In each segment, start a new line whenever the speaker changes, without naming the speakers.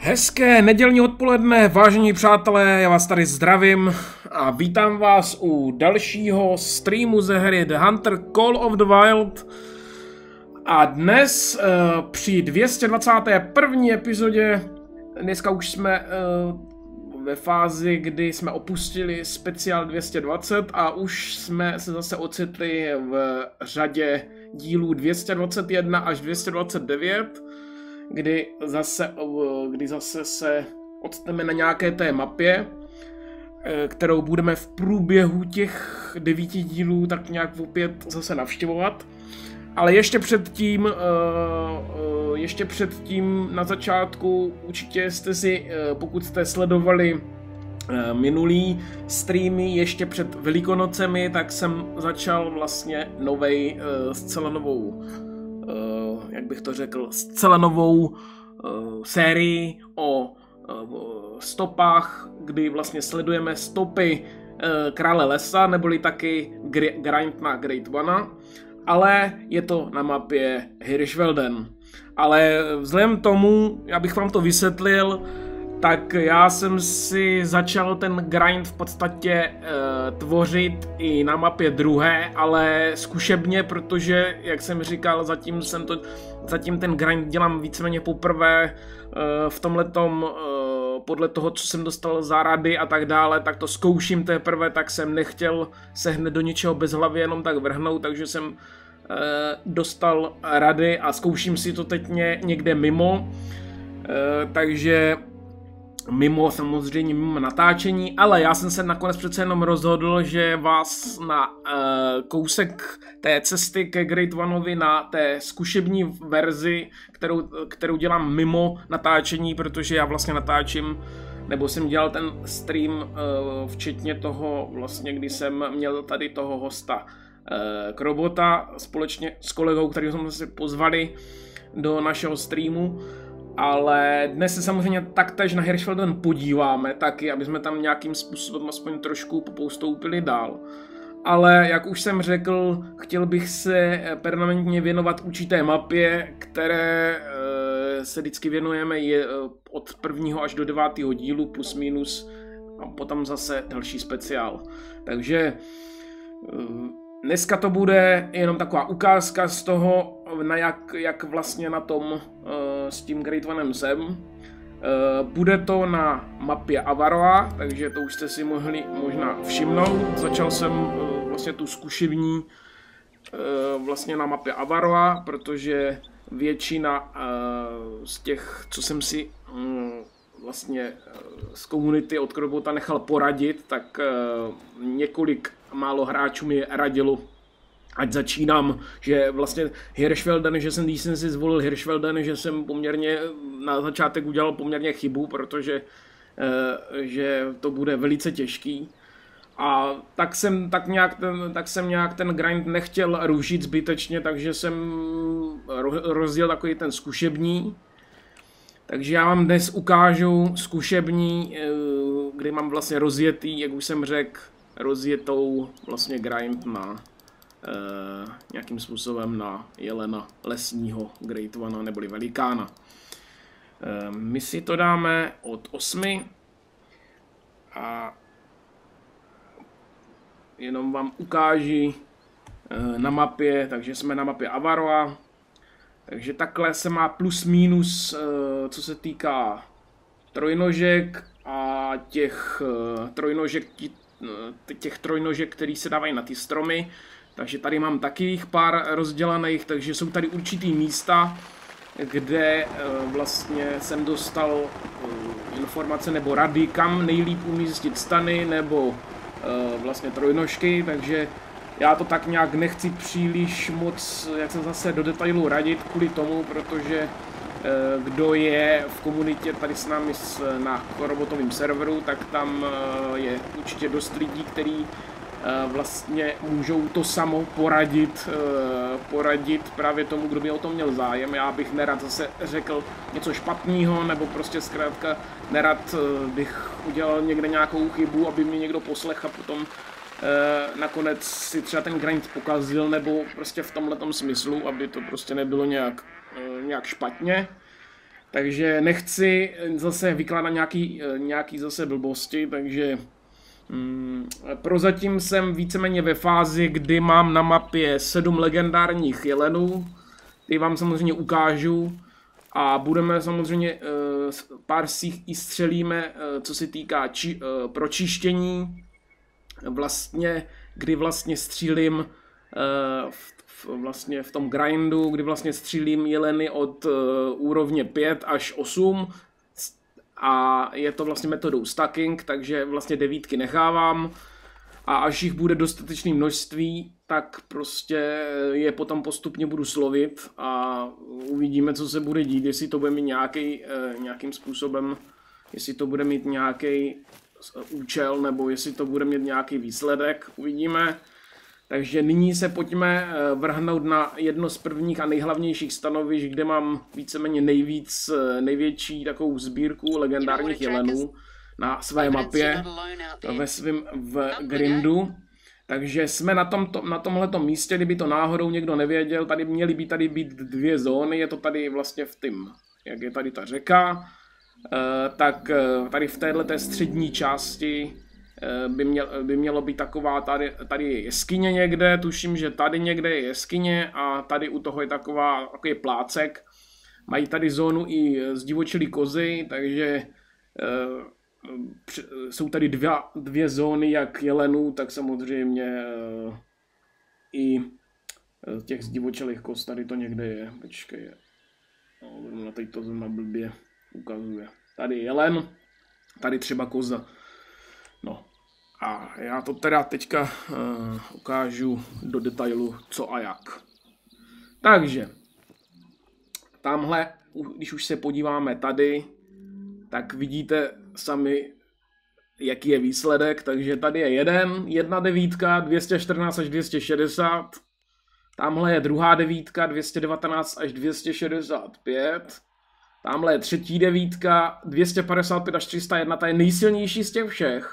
Hezké nedělní odpoledne, vážení přátelé, já vás tady zdravím a vítám vás u dalšího streamu ze hry The Hunter Call of the Wild. A dnes při 221. epizodě, dneska už jsme ve fázi, kdy jsme opustili speciál 220 a už jsme se zase ocitli v řadě dílů 221 až 229. Kdy zase se odstaneme na nějaké té mapě, kterou budeme v průběhu těch 9 dílů tak nějak opět zase navštěvovat. Ale ještě předtím na začátku určitě jste si, pokud jste sledovali minulý streamy ještě před Velikonocemi, tak jsem začal vlastně zcela novou sérii o stopách, kdy vlastně sledujeme stopy Krále lesa, neboli taky grind na Great One, ale je to na mapě Hirschfelden. Ale vzhledem tomu, abych vám to vysvětlil, tak já jsem si začal ten grind v podstatě tvořit i na mapě druhé, ale zkušebně, protože, jak jsem říkal, zatím ten grind dělám víceméně poprvé v tomhletom, podle toho, co jsem dostal za rady a tak dále, tak to zkouším teprve, tak jsem nechtěl se hned do ničeho bezhlavě jenom tak vrhnout, takže jsem dostal rady a zkouším si to teď někde mimo, takže samozřejmě mimo natáčení, ale já jsem se nakonec přece jenom rozhodl, že vás na kousek té cesty ke Great Oneovi, na té zkušební verzi, kterou dělám mimo natáčení, protože já vlastně natáčím, nebo jsem dělal ten stream včetně toho vlastně, kdy jsem měl tady toho hosta Krobota společně s kolegou, který jsme se pozvali do našeho streamu. Ale dnes se samozřejmě taktéž na Hirschfelden podíváme taky, aby jsme tam nějakým způsobem aspoň trošku postoupili dál. Ale jak už jsem řekl, chtěl bych se permanentně věnovat určité mapě, které se vždycky věnujeme od 1. až do 9. dílu plus minus a potom zase další speciál. Takže dneska to bude jenom taková ukázka z toho, jak vlastně na tom s tím Great Onem jsem. Bude to na mapě Avaroa, takže to už jste si mohli možná všimnout. Začal jsem vlastně tu zkušební vlastně na mapě Avaroa, protože většina z těch, co jsem si vlastně z komunity od Krobota nechal poradit, tak několik málo hráčů mi radilo, ať začínám, že vlastně Hirschfelden, když jsem si zvolil Hirschfelden, že jsem poměrně na začátek udělal poměrně chybu, protože že to bude velice těžký. A tak jsem nějak ten grind nechtěl rušit zbytečně, takže jsem rozdělil takový ten zkušební. Takže já vám dnes ukážu zkušební, kdy mám vlastně rozjetý, jak už jsem řekl, rozjetou vlastně grind na nějakým způsobem na jelena lesního Great One neboli velikána. My si to dáme od 8 a jenom vám ukážu na mapě, takže jsme na mapě Avaroa. Takže takhle se má plus minus, co se týká trojnožek a těch trojnožek, který se dávají na ty stromy. Takže tady mám taky jich pár rozdělaných, takže jsou tady určitý místa, kde vlastně jsem dostal informace nebo rady, kam nejlíp umístit stany nebo vlastně trojnožky, takže já to tak nějak nechci příliš moc, jak se zase do detailu radit kvůli tomu, protože kdo je v komunitě tady s námi na robotovém serveru, tak tam je určitě dost lidí, kteří vlastně můžou to samo poradit právě tomu, kdo by o tom měl zájem. Já bych nerad zase řekl něco špatného, nebo prostě zkrátka nerad bych udělal někde nějakou chybu, aby mě někdo poslechl a potom nakonec si třeba ten grind pokazil, nebo prostě v tomhletom smyslu, aby to prostě nebylo nějak špatně. Takže nechci zase vykládat nějaký zase blbosti, takže prozatím jsem víceméně ve fázi, kdy mám na mapě 7 legendárních jelenů, ty vám samozřejmě ukážu a budeme samozřejmě pár z nich i střelíme, co se týká pročištění, vlastně, kdy vlastně střílím vlastně v tom grindu, kdy vlastně střílím jeleny od úrovně 5 až 8 a je to vlastně metodou stacking, takže vlastně 9 nechávám a až jich bude dostatečné množství, tak prostě je potom postupně budu slovit a uvidíme, co se bude dít, jestli to bude mít nějakým způsobem, jestli to bude mít nějaký účel, nebo jestli to bude mít nějaký výsledek, uvidíme. Takže nyní se pojďme vrhnout na jedno z prvních a nejhlavnějších stanovišť, kde mám víceméně největší takovou sbírku legendárních jelenů na své mapě, ve svém grindu. Takže jsme na tomhletom místě, kdyby to náhodou někdo nevěděl, tady měly být dvě zóny, je to tady vlastně v tím, jak je tady ta řeka, tak tady v této střední části by mělo být taková, tady je jeskyně někde, tuším, že tady někde je jeskyně a tady u toho je takový plácek. Mají tady zónu i zdivočilý kozy, takže jsou tady dvě zóny jak jelenů, tak samozřejmě i těch zdivočilých koz, tady to někde je, počkej, no, teď to zrovna blbě ukazuje. Tady je jelen, tady třeba koza. No a já to teda teďka ukážu do detailu co a jak. Takže tamhle, když už se podíváme tady, tak vidíte sami, jaký je výsledek. Takže tady je jedna devítka, 214 až 260. Tamhle je druhá devítka, 219 až 265. Tamhle je třetí devítka, 255 až 301, ta je nejsilnější z těch všech.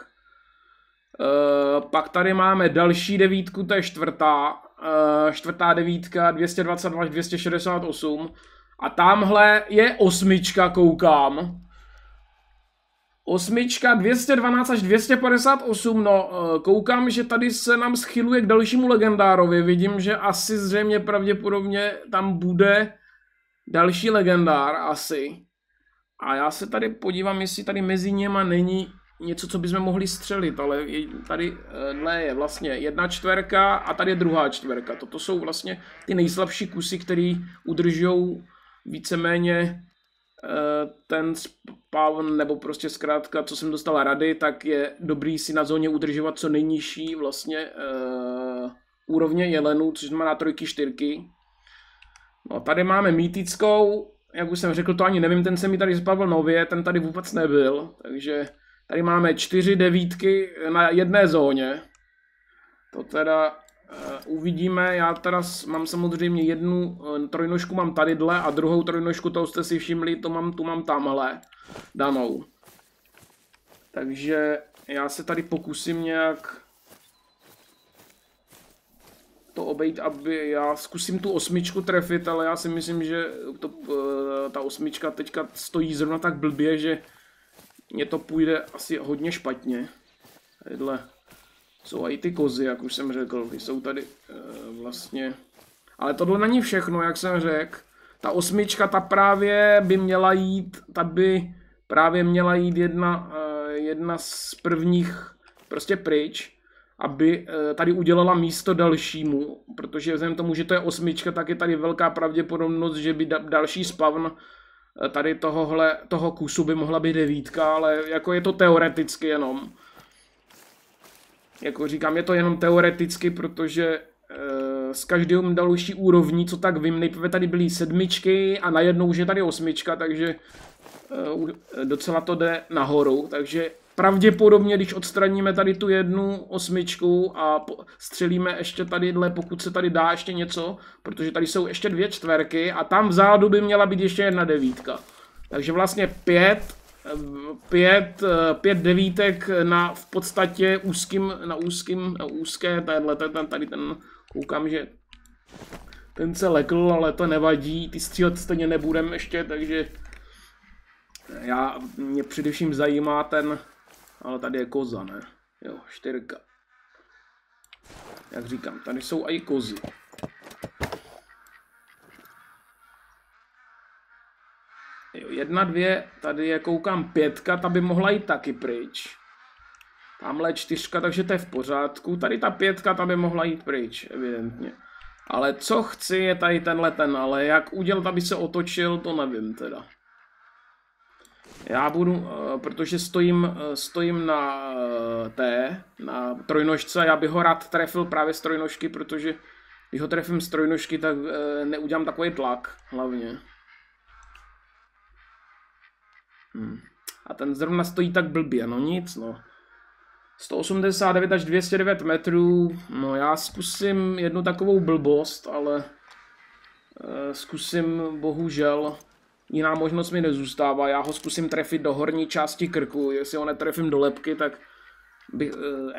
Pak tady máme další devítku, to je čtvrtá devítka, 222 až 268. A tamhle je osmička, koukám. Osmička 212 až 258, no koukám, že tady se nám schyluje k dalšímu legendárovi. Vidím, že asi zřejmě pravděpodobně tam bude další legendár asi. A já se tady podívám, jestli tady mezi něma není něco, co bychom mohli střelit, ale tady je vlastně jedna čtverka a tady je druhá čtverka. Toto jsou vlastně ty nejslabší kusy, které udržují víceméně ten spawn, nebo prostě zkrátka, co jsem dostal rady, tak je dobrý si na zóně udržovat co nejnižší vlastně úrovně jelenů, což znamená 3, 4. No tady máme mýtickou, jak už jsem řekl, to ani nevím, ten se mi tady spavil nově, ten tady vůbec nebyl, takže tady máme 4 devítky na jedné zóně. To teda uvidíme, já teda mám samozřejmě jednu trojnožku mám tadyhle a druhou trojnožku, to jste si všimli, tu mám tamhle danou. Takže já se tady pokusím nějak to obejít, aby já zkusím tu osmičku trefit, ale já si myslím, že ta osmička teďka stojí zrovna tak blbě, že mně to půjde asi hodně špatně. Tadyhle jsou i ty kozy, jak už jsem řekl, ty jsou tady vlastně. Ale tohle není všechno, jak jsem řekl. Ta osmička, ta právě by měla jít, jedna z prvních prostě pryč, aby tady udělala místo dalšímu, protože vzhledem tomu, že to je osmička, tak je tady velká pravděpodobnost, že by další spawn tady toho kusu by mohla být devítka, ale jako je to teoreticky jenom. Jako říkám, je to jenom teoreticky, protože z každého další úrovní, co tak vím, nejprve tady byly sedmičky a najednou už je tady osmička, takže docela to jde nahoru, takže pravděpodobně, když odstraníme tady tu jednu osmičku a střelíme ještě tadyhle, pokud se tady dá ještě něco, protože tady jsou ještě 2 čtverky a tam vzadu by měla být ještě jedna devítka. Takže vlastně 5 devítek na v podstatě úzké, tady ten, koukám, že ten se lekl, ale to nevadí, ty střílet stejně nebudem ještě, takže Mě především zajímá ten, ale tady je koza, ne? Jo, 4. Jak říkám, tady jsou i kozy. Jo, 1, 2, tady je koukám 5, ta by mohla jít taky pryč. Tamhle je 4, takže to je v pořádku. Tady ta 5, ta by mohla jít pryč, evidentně. Ale co chci je tady ten, ale jak udělat, aby se otočil, to nevím teda. Já budu, protože stojím na trojnožce, já bych ho rád trefil právě z trojnožky, protože když ho trefím z trojnožky, tak neudělám takový tlak, hlavně. A ten zrovna stojí tak blbě, no nic, no. 189 až 209 metrů, no já zkusím jednu takovou blbost, ale zkusím, bohužel, jiná možnost mi nezůstává, já ho zkusím trefit do horní části krku, jestli ho netrefím do lebky, tak bych,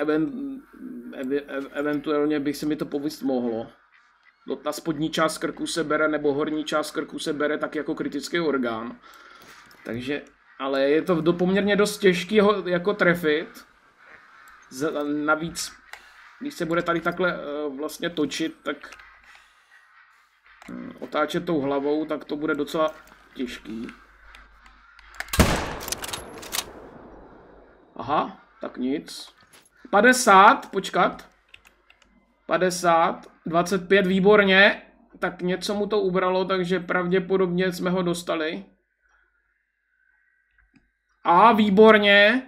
eventuálně bych se mi to povíst mohlo. Ta spodní část krku se bere, nebo horní část krku se bere tak jako kritický orgán. Takže, ale je to poměrně dost těžký ho jako trefit. Navíc, když se bude tady takhle vlastně točit, tak otáčet tou hlavou, tak to bude docela těžký. Aha, tak nic. 50, počkat. 50, 25, výborně. Tak něco mu to ubralo, takže pravděpodobně jsme ho dostali. A výborně.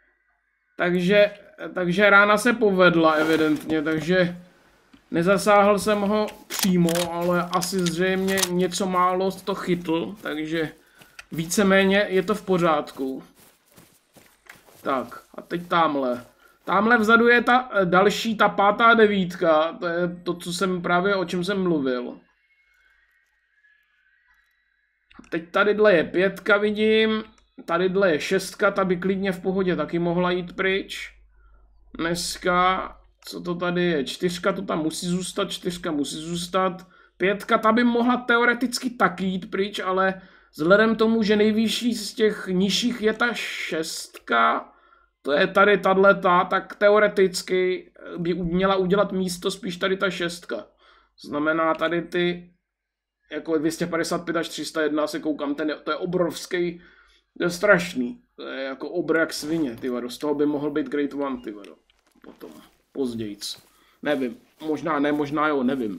Takže rána se povedla evidentně, takže nezasáhl jsem ho přímo, ale asi zřejmě něco málo to chytl, takže víceméně je to v pořádku. Tak a teď tamhle. Tamhle vzadu je ta další, ta 5. 9, to je to, co jsem právě, o čem jsem mluvil. Teď tadyhle je 5, vidím. Tadyhle je 6, ta by klidně v pohodě taky mohla jít pryč. Dneska, co to tady je? 4 to tam musí zůstat, 4 musí zůstat. 5 ta by mohla teoreticky taky jít pryč, ale vzhledem tomu, že nejvyšší z těch nižších je ta 6, to je tady tato, tak teoreticky by měla udělat místo spíš tady ta 6. Znamená tady ty jako 255 až 301 se koukám, to je obrovský. To je strašný, to je jako obr jak svině, ty vado. Z toho by mohl být Great One, ty vado. Potom, pozdějc. Nevím, možná ne, možná jo, nevím.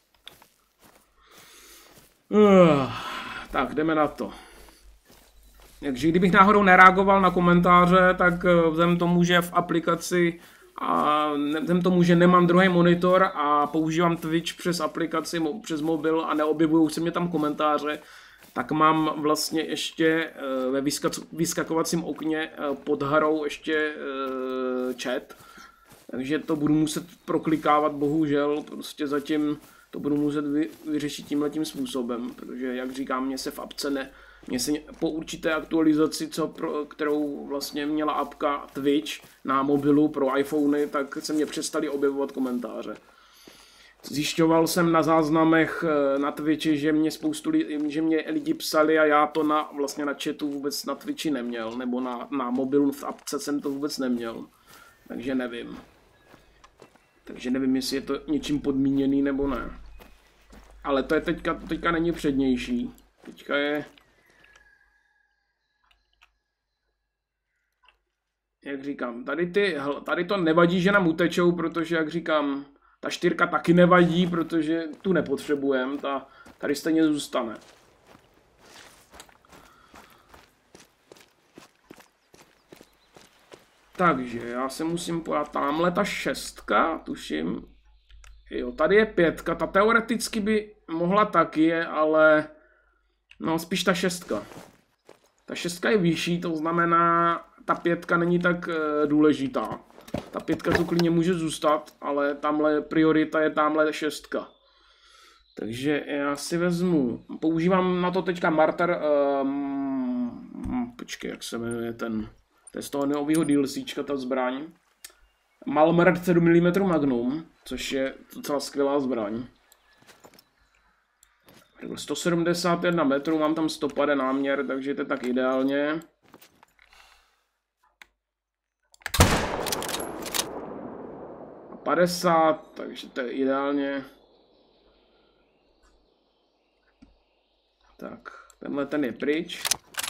Tak, jdeme na to. Takže kdybych náhodou nereagoval na komentáře, tak vzhledem tomu, že v aplikaci a vzhledem tomu, že nemám druhý monitor a používám Twitch přes aplikaci, přes mobil a neobjevují se mě tam komentáře, tak mám vlastně ještě ve vyskakovacím okně pod hrou ještě chat. Takže to budu muset proklikávat, bohužel, prostě zatím to budu muset vyřešit tímhletím způsobem, protože jak říkám, mě se v apce po určité aktualizaci, kterou vlastně měla apka Twitch na mobilu pro iPhony, tak se mě přestaly objevovat komentáře. Zjišťoval jsem na záznamech na Twitchi, že mě lidi psali a já to vlastně na chatu vůbec na Twitchi neměl, nebo na mobilu v apce jsem to vůbec neměl, takže nevím. Takže nevím, jestli je to něčím podmíněný nebo ne. Ale to je teďka není přednější. Teďka je... Jak říkám, tady to nevadí, že nám utečou, protože jak říkám, ta 4 taky nevadí, protože tu nepotřebujeme, tady stejně zůstane. Takže já se musím pojat tamhle ta 6, tuším. Jo, tady je 5, ta teoreticky by mohla taky, ale no spíš ta 6. Ta 6 je vyšší, to znamená, ta 5 není tak důležitá. Ta 5 tu klidně může zůstat, ale tamhle priorita je tamhle 6. Takže já si vezmu, používám na to teďka Martyr, počkej, jak se jmenuje ten, to je z toho nového DLCčka ta zbraň. Malmer 7 mm Magnum, což je docela skvělá zbraň. 171 metrů, mám tam stopade náměr, takže to je tak ideálně. A 50, takže to je ideálně. Tak, tenhle ten je pryč.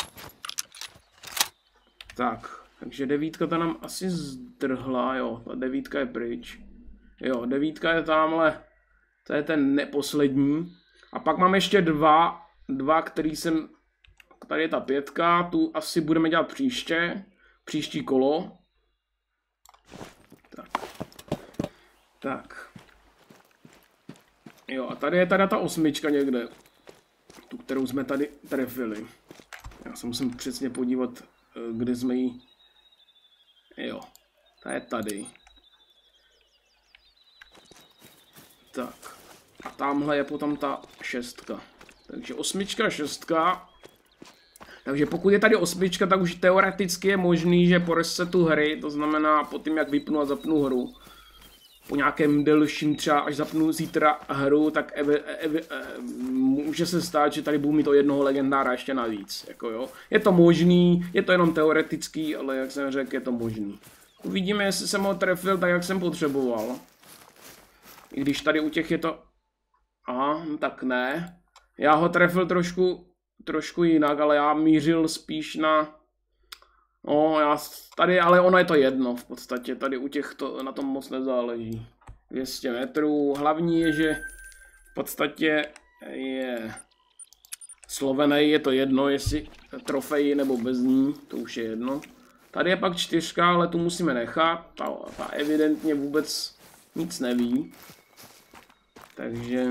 Tak, takže devítka ta nám asi zdrhla, jo, ta devítka je pryč. Jo, devítka je tamhle, to je ten neposlední. A pak mám ještě dva, který jsem, tady je ta 5, tu asi budeme dělat příští kolo. Tak. Jo, a tady je teda ta 8 někde, tu, kterou jsme tady trefili. Já se musím přesně podívat, kde jsme ji. Jo, ta je tady. Tak. A tamhle je potom ta 6. Takže 8, 6. Takže pokud je tady 8, tak už teoreticky je možný, že po resetu hry, to znamená po tím, jak vypnu a zapnu hru, po nějakém delším, třeba až zapnu zítra hru, tak může se stát, že tady budu mít o jednoho legendára ještě navíc. Jako jo. Je to možný, je to jenom teoretický, ale jak jsem řekl, je to možný. Uvidíme, jestli jsem ho trefil tak, jak jsem potřeboval. I když tady u těch je to... Aha, tak ne. Já ho trefil trošku jinak, ale já mířil spíš na... No, tady, ale ono je to jedno v podstatě, tady u těch to na tom moc nezáleží. 200 metrů, hlavní je, že v podstatě je slovený, je to jedno, jestli trofej nebo bez ní, to už je jedno. Tady je pak 4, ale tu musíme nechat, ta evidentně vůbec nic neví. Takže...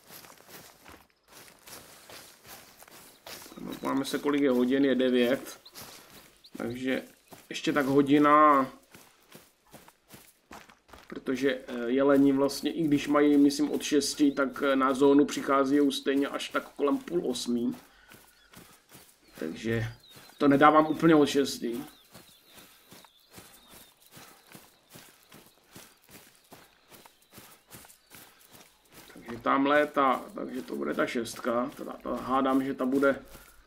Máme se, kolik je hodin, je 9. Takže ještě tak hodina, protože jeleni vlastně, i když mají, myslím, od 6, tak na zónu přichází stejně až tak kolem 7:30. Takže to nedávám úplně od 6. Takže tamhle je takže to bude ta 6. Hádám, že ta bude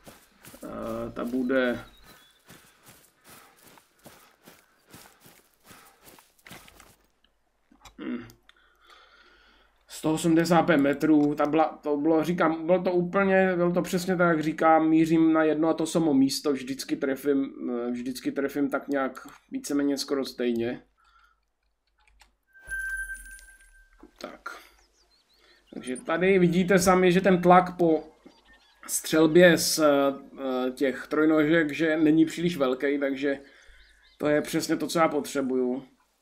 185 metrů, bylo to přesně tak, jak říkám, mířím na jedno a to samo místo, vždycky trefím tak nějak víceméně skoro stejně. Tak. Takže tady vidíte sami, že ten tlak po střelbě z těch trojnožek, že není příliš velký, takže to je přesně to, co já potřebuju.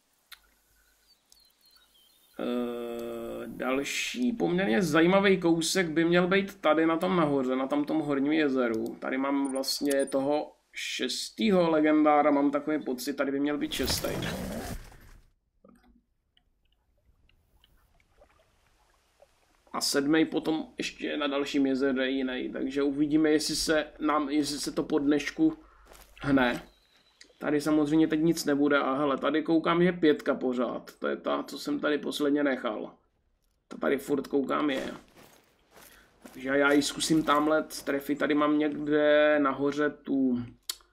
Další poměrně zajímavý kousek by měl být tady na tom nahoře, na tom horním jezeru. Tady mám vlastně toho 6. legendára, mám takový pocit, tady by měl být 6. A 7. potom ještě na dalším jezeře jiný, takže uvidíme, jestli se to po dnešku hne. Tady samozřejmě teď nic nebude a hele, tady koukám, je 5 pořád, to je ta, co jsem tady posledně nechal. To tady furt koukám je. Takže já ji zkusím tamhle trefit, tady mám někde nahoře tu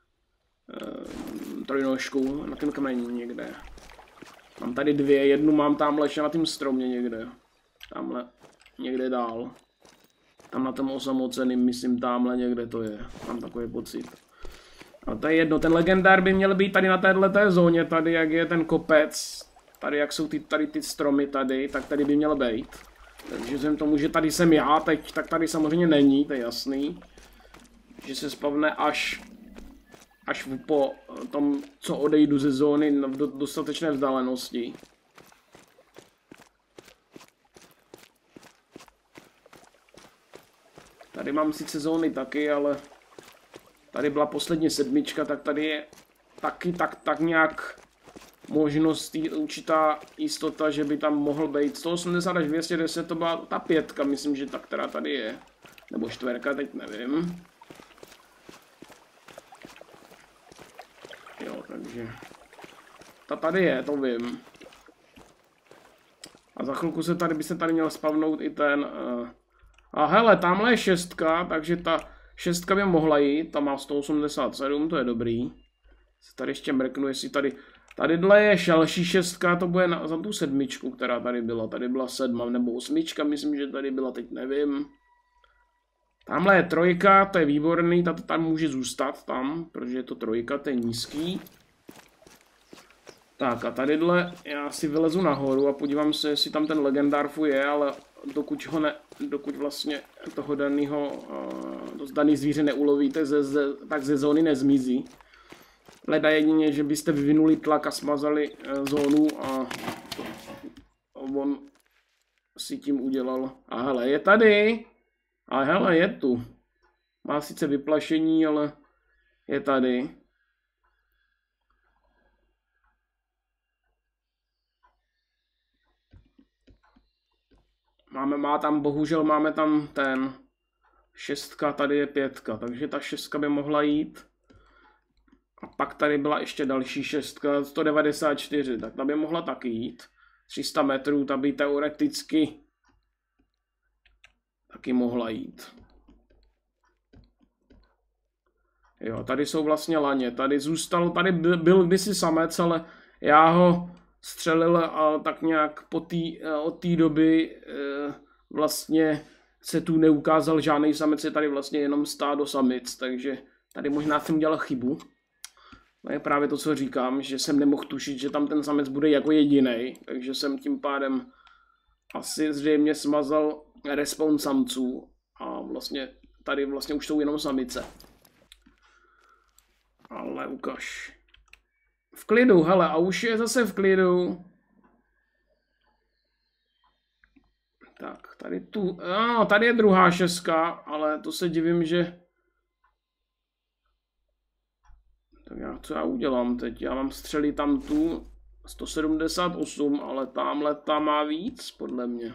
trojnožku, na tom kameni někde. Mám tady 2, jednu mám tamhle ještě na tom stromě někde. Tamhle někde dál. Tam na tom osamoceným, myslím, tamhle někde to je. Mám takový pocit. Ale to je jedno, ten legendár by měl být tady na této zóně, tady jak je ten kopec. Tady jak jsou tady ty stromy tady, tak tady by měl být. Takže vzhledem tomu, že tady jsem já teď, tak tady samozřejmě není, to je jasný. Že se spavne až po tom, co odejdu ze zóny v dostatečné vzdálenosti. Tady mám sice zóny taky, ale tady byla poslední 7, tak tady je taky tak nějak možnost, určitá jistota, že by tam mohl být 180 až 210, to byla ta 5, myslím, že ta, která tady je. Nebo 4, teď nevím. Jo, takže ta tady je, to vím. A za chvilku by se tady měl spavnout i ten A hele, tamhle je šestka, takže ta šestka by mohla jít, ta má 187, to je dobrý. Se tady ještě mrknu, jestli tadyhle je další šestka, to bude za tu sedmičku, která tady byla sedma, nebo osmička, myslím, že tady byla, teď nevím. Tamhle je trojka, to je výborný, ta tam může zůstat tam, protože je to trojka, to je nízký. Tak a tadyhle já si vylezu nahoru a podívám se, jestli tam ten legendárfu je, ale dokud vlastně toho daný zvíře neulovíte, tak ze zóny nezmizí. Leda jedině, že byste vyvinuli tlak a smazali zónu a on si tím udělal. A hele, je tady. A hele, je tu. Má sice vyplašení, ale je tady. Bohužel máme tam ten šestka, tady je pětka, takže ta šestka by mohla jít. A pak tady byla ještě další šestka, 194, tak ta by mohla taky jít. 300 metrů, ta by teoreticky taky mohla jít. Jo, tady jsou vlastně laně, tady byl kdysi samec, ale já ho střelil a tak nějak od té doby vlastně se tu neukázal žádný samec, je tady vlastně jenom stádo samic, takže tady možná jsem udělal chybu. To je právě to, co říkám, že jsem nemohl tušit, že tam ten samec bude jako jediný, takže jsem tím pádem asi zřejmě smazal respawn samců a vlastně tady vlastně už jsou jenom samice. Ale ukaž. V klidu, hele, a už je zase v klidu. Tak, tady je druhá šestka, ale to se divím, že... Tak co já udělám teď? Já mám střely tam tu 178, ale tamhle ta má víc, podle mě.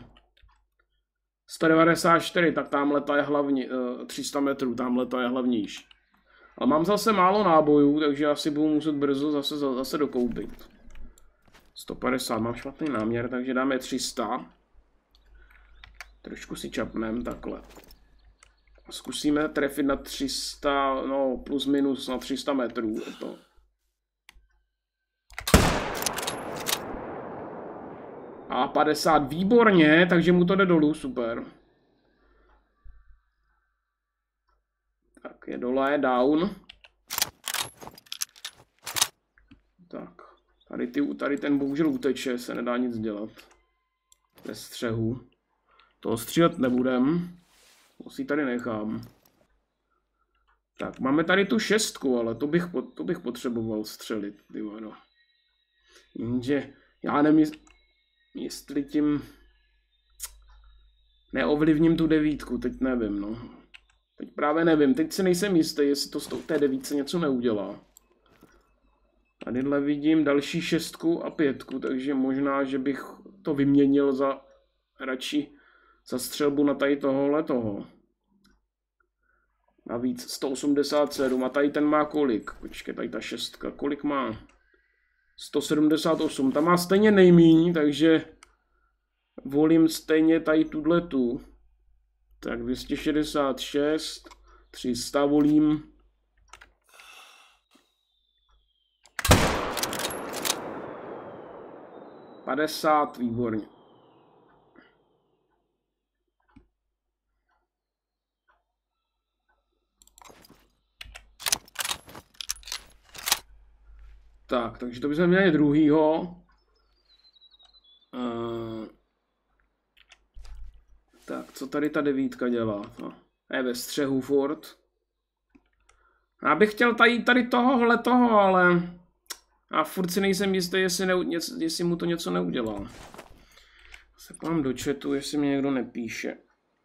194, tak tamhle ta je hlavně, 300 metrů, tamhle ta je hlavnější. Ale mám zase málo nábojů, takže asi budu muset brzo zase dokoupit. 150, mám špatný náměr, takže dáme 300. Trošku si čapneme takhle. Zkusíme trefit na 300, no plus minus na 300 metrů. Je to. A 50, výborně, takže mu to jde dolů, super. Tak je dole, down. Tak, tady ten bohužel uteče, se nedá nic dělat. Bez střehu. To střílet nebudem. To si tady nechám. Tak, máme tady tu šestku, ale to bych potřeboval střelit, tyvado. Jenže já nevím, jestli tím neovlivním tu devítku, teď nevím, no. Teď právě nevím, teď si nejsem jistý, jestli to z té devítce něco neudělá. Tadyhle vidím další šestku a pětku, takže možná, že bych to vyměnil radši za střelbu na tady toho. Navíc 187 a tady ten má kolik? Počkej, tady ta šestka, kolik má? 178, ta má stejně nejmíň, takže volím stejně tady tu. Tak 266, 300 volím. $50, výborně. Tak, takže to bychom měli druhýho. Tak, co tady ta devítka dělá? No, je ve střehu furt. Já bych chtěl tady toho, ale já furt si nejsem jistý, jestli mu to něco neudělá. Se pám do chatu, jestli mě někdo nepíše.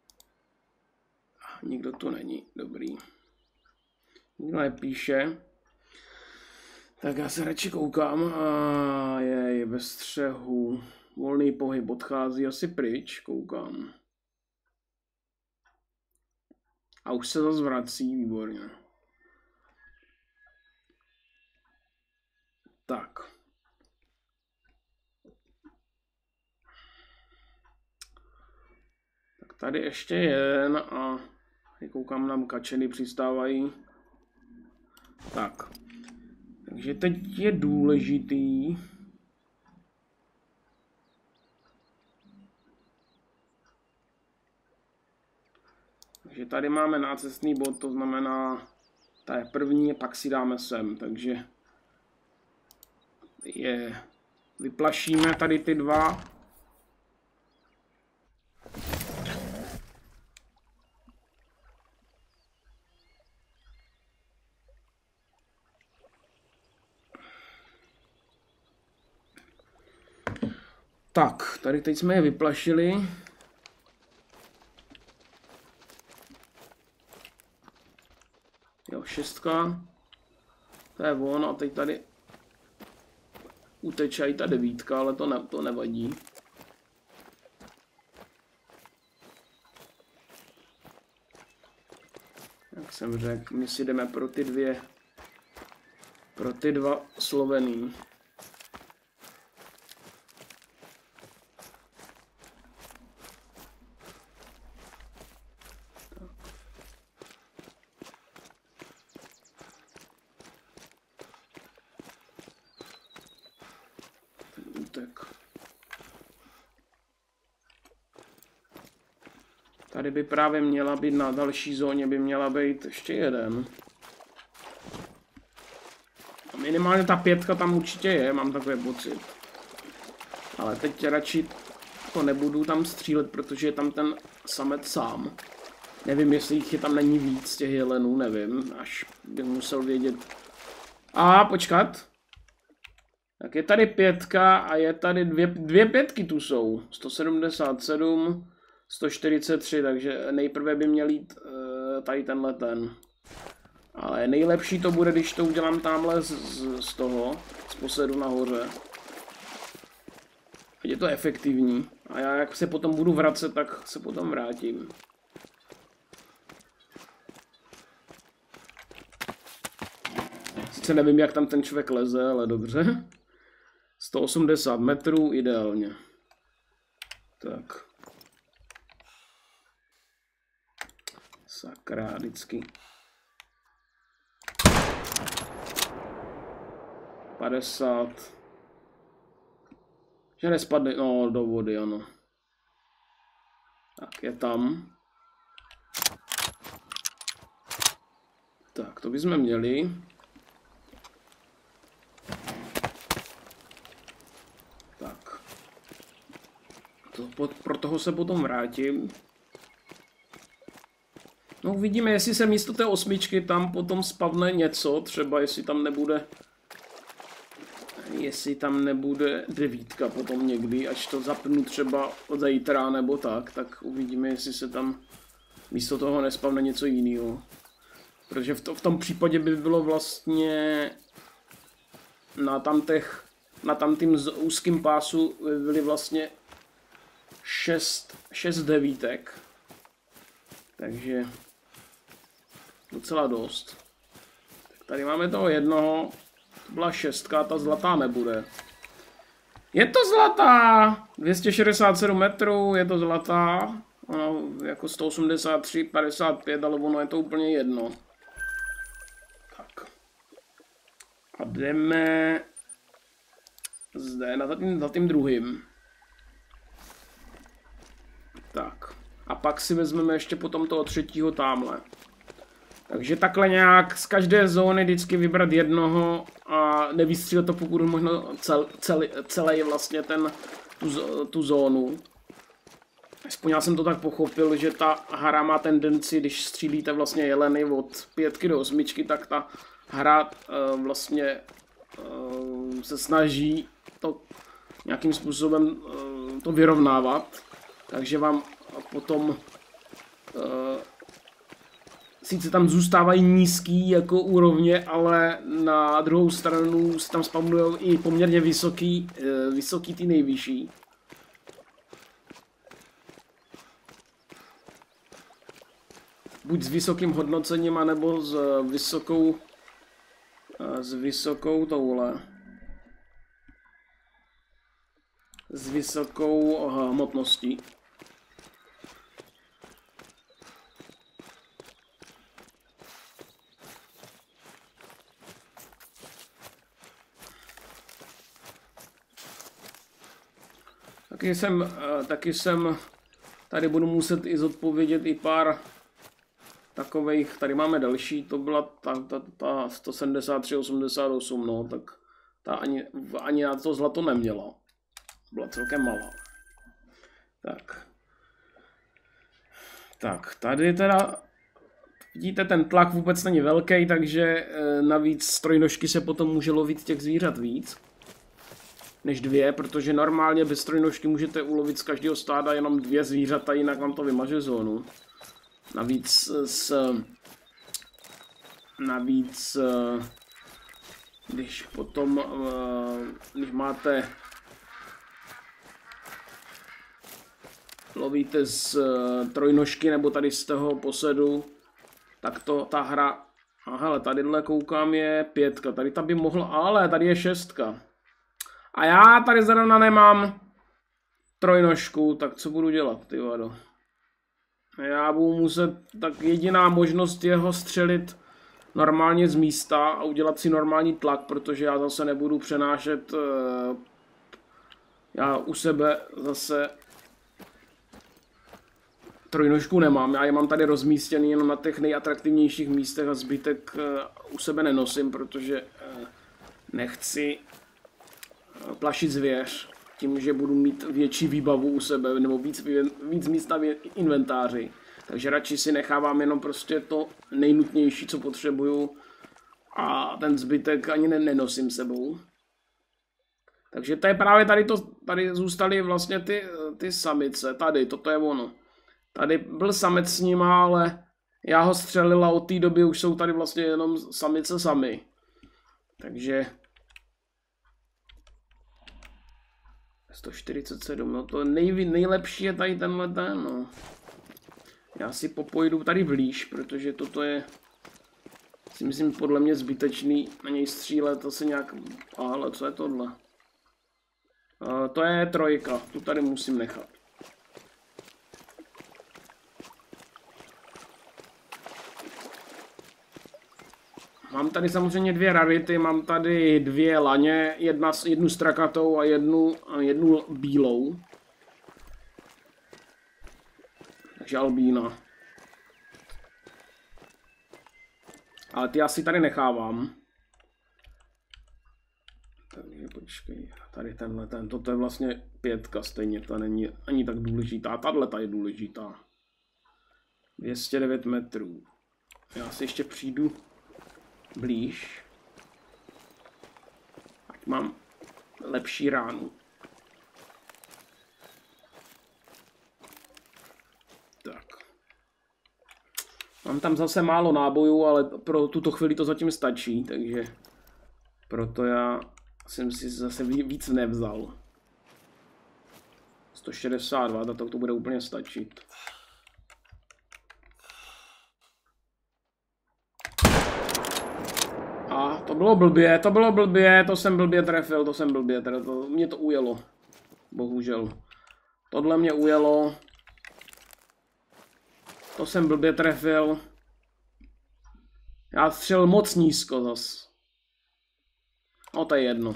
Nikdo tu není, dobrý. Nikdo nepíše. Tak já se radši koukám a je ve střehu. Volný pohyb odchází asi pryč, koukám. A už se zase vrací, výborně. Tak. Tak tady ještě jeden a koukám, nám kačeny přistávají. Tak. Takže teď je důležitý. Takže tady máme nácestný bod, to znamená, ta je první, pak si dáme sem, takže je vyplašíme tady ty dva. Tak, tady teď jsme je vyplašili. Jo, 6. To je on a teď tady uteče i ta 9, ale to nevadí. Jak jsem řekl, my si jdeme pro ty dva slovený. Tady by právě měla být na další zóně, by měla být ještě jeden. A minimálně ta 5 tam určitě je, mám takový pocit. Ale teď radši to nebudu tam střílet, protože je tam ten samec sám. Nevím, jestli jich je tam není víc těch jelenů, nevím, až bych musel vědět. A počkat. Tak je tady 5 a je tady dvě 5 tu jsou. 177. 143, takže nejprve by měl jít tady tenhle ten. Ale nejlepší to bude, když to udělám tamhle z toho, z posledu nahoře. Je to efektivní. A já jak se potom budu vracet, tak se potom vrátím. Sice nevím, jak tam ten člověk leze, ale dobře. 180 metrů, ideálně. Tak. Sakra, vždycky. 50. Že nespadne, no do vody, ano. Tak, je tam. Tak, to bychom měli. Tak. Pro toho se potom vrátím. No uvidíme, jestli se místo té 8 tam potom spavne něco, třeba jestli tam nebude 9 potom někdy, až to zapnu třeba od zítra nebo tak uvidíme, jestli se tam místo toho nespavne něco jiného. Protože v tom případě by bylo vlastně na tamtým úzkým pásu by byly vlastně 6 devítek. Takže docela dost. Tak tady máme toho jednoho. To byla 6, ta zlatá nebude. Je to zlatá! 267 metrů, je to zlatá. Ono jako 183, 55, ale ono je to úplně jedno. Tak. A jdeme zde na tím druhým. Tak. A pak si vezmeme ještě potom toho 3. tamhle. Takže takhle nějak z každé zóny vždycky vybrat jednoho a nevystřílet to pokud možno celý vlastně tu zónu. Aspoň já jsem to tak pochopil, že ta hra má tendenci, když střílíte vlastně jeleny od 5 do 8, tak ta hra vlastně se snaží to nějakým způsobem to vyrovnávat. Takže vám potom sice tam zůstávají nízký jako úrovně, ale na druhou stranu se tam spawnují i poměrně vysoký ty nejvyšší. Buď s vysokým hodnocením, anebo s vysokou touhle. S vysokou hmotností. taky jsem tady budu muset i zodpovědět i pár takových, tady máme další, to byla ta 173,88, no, tak ta ani na to zlato neměla. Byla celkem malá. Tak, tady teda vidíte, ten tlak vůbec není velký, takže navíc z trojnožky se potom může lovit těch zvířat víc než 2, protože normálně bez trojnožky můžete ulovit z každého stáda jenom 2 zvířata, jinak vám to vymaže zónu. Navíc když potom, když lovíte z trojnožky nebo tady z toho posedu, tak to ta hra, a hele, tadyhle koukám je 5, tady ta by mohla, ale tady je 6. A já tady zrovna nemám trojnožku, tak co budu dělat, ty vado? Já budu muset, tak jediná možnost je ho střelit normálně z místa a udělat si normální tlak, protože já zase nebudu přenášet, já u sebe zase trojnožku nemám, já je mám tady rozmístěný jenom na těch nejatraktivnějších místech a zbytek u sebe nenosím, protože nechci plašit zvěř tím, že budu mít větší výbavu u sebe nebo víc místa v inventáři. Takže radši si nechávám jenom prostě to nejnutnější, co potřebuju a ten zbytek ani nenosím sebou. Takže to je právě tady zůstaly vlastně ty samice, tady, toto je ono. Tady byl samec s nima, ale já ho střelil a od té doby už jsou tady vlastně jenom samice sami. Takže 147, no to nejlepší je tady tenhle ten, no. Já si popojdu tady blíž, protože toto je, si myslím, podle mě zbytečný na něj střílet, asi nějak, ale co je tohle? To je 3, tu tady musím nechat. Mám tady samozřejmě 2 rarity, mám tady 2 laně, jednu strakatou a jednu bílou. Takže albína. Ale ty asi tady nechávám. Takže počkej, tady toto je vlastně 5 stejně, ta není ani tak důležitá, tato je důležitá. 209 metrů. Já si ještě přijdu blíž. Ať mám lepší ránu. Tak. Mám tam zase málo nábojů, ale pro tuto chvíli to zatím stačí, takže proto já jsem si zase víc nevzal. 162, to bude úplně stačit. A to bylo blbě, to jsem blbě trefil, mě to ujelo. Bohužel. Tohle mě ujelo. To jsem blbě trefil. Já střelil moc nízko zas. No to je jedno.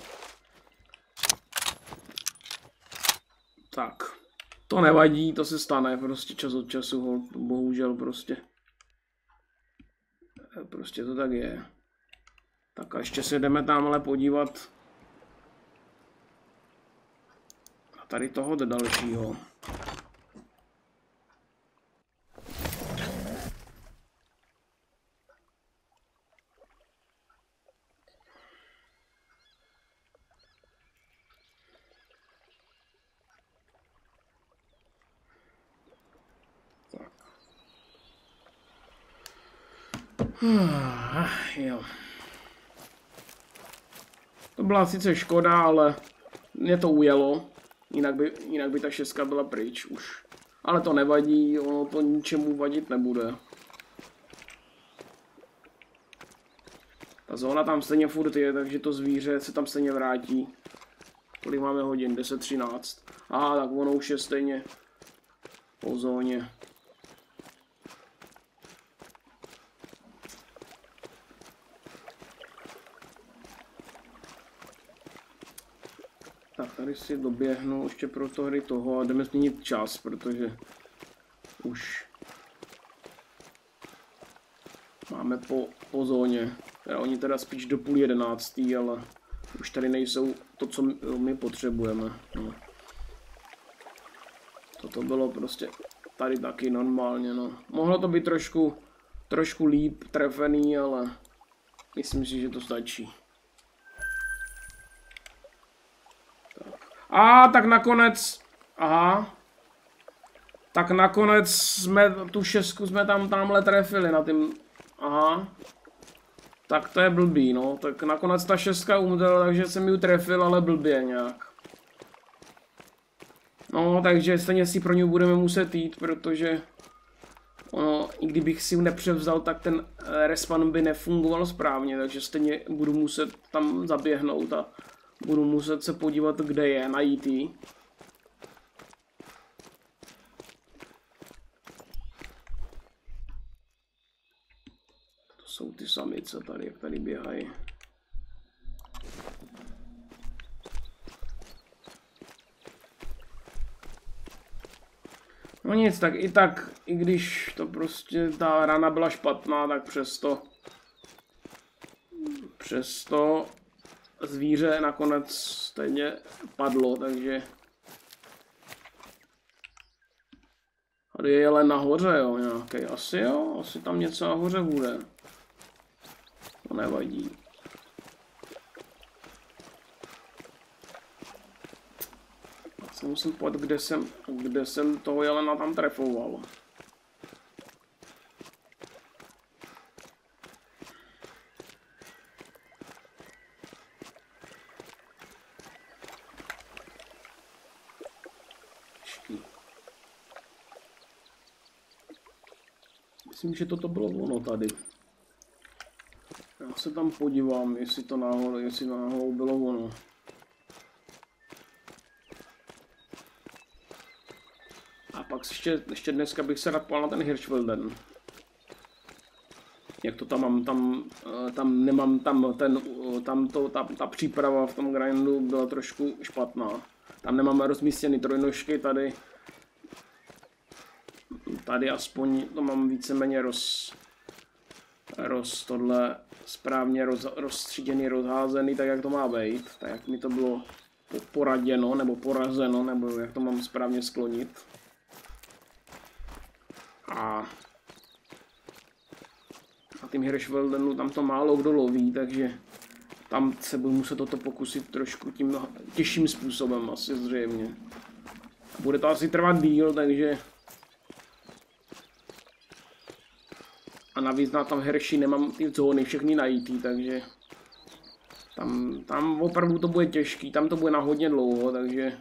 Tak. To nevadí, to se stane prostě čas od času, bohužel prostě. Prostě to tak je. Tak a ještě se jdeme tamhle podívat na tady toho dalšího. Jo. To byla sice škoda, ale mě to ujelo. Jinak by ta 6 byla pryč už. Ale to nevadí, ono to ničemu vadit nebude. Ta zóna tam stejně furt je, takže to zvíře se tam stejně vrátí. Kolik máme hodin? 10:13. Aha, tak ono už je stejně po zóně. Tak tady si doběhnu ještě pro to hry toho a jdeme změnit čas, protože už máme po zóně. Teda oni teda spíš do 10:30, ale už tady nejsou to, co my potřebujeme. No. Toto bylo prostě tady taky normálně, no. Mohlo to být trošku líp trefený, ale myslím si, že to stačí. Tak nakonec, aha. Tak nakonec jsme tu 6 jsme tamhle trefili na tím, aha. Tak to je blbý, no. Tak nakonec ta 6 umřela, takže jsem ji trefil, ale blbě nějak. No, takže stejně si pro ní budeme muset jít, protože ono, i kdybych si ji nepřevzal, tak ten respawn by nefungoval správně, takže stejně budu muset tam zaběhnout a budu muset se podívat, kde je, najít ji. To jsou ty samice tady, jak tady běhají. No nic, tak i když to prostě ta rana byla špatná, tak přesto zvíře nakonec stejně padlo, takže tady je jelen nahoře, jo, nějaký, asi tam něco nahoře bude. To nevadí. Se musím podívat, kde jsem toho jelena tam trefoval. Myslím, že toto bylo ono tady. Já se tam podívám, jestli náhodou bylo ono. A pak ještě dneska bych se rád pál na ten Hirschfelden. Jak to tam mám, tam nemám, ta příprava v tom grindu byla trošku špatná. Tam nemáme rozmístěný trojnožky, tady aspoň to mám víceméně tohle správně rozstříděný, rozházený, tak jak to má být, tak jak mi to bylo poraděno, nebo porazeno, nebo jak to mám správně sklonit. A na tím Hirschfeldenu tam to málo kdo loví, takže tam se budu muset toto pokusit trošku tím těžším způsobem, asi zřejmě. Bude to asi trvat díl, takže... A navíc na tam Herši nemám ty zóny všechny najít, takže... Tam opravdu to bude těžký, tam to bude na hodně dlouho, takže...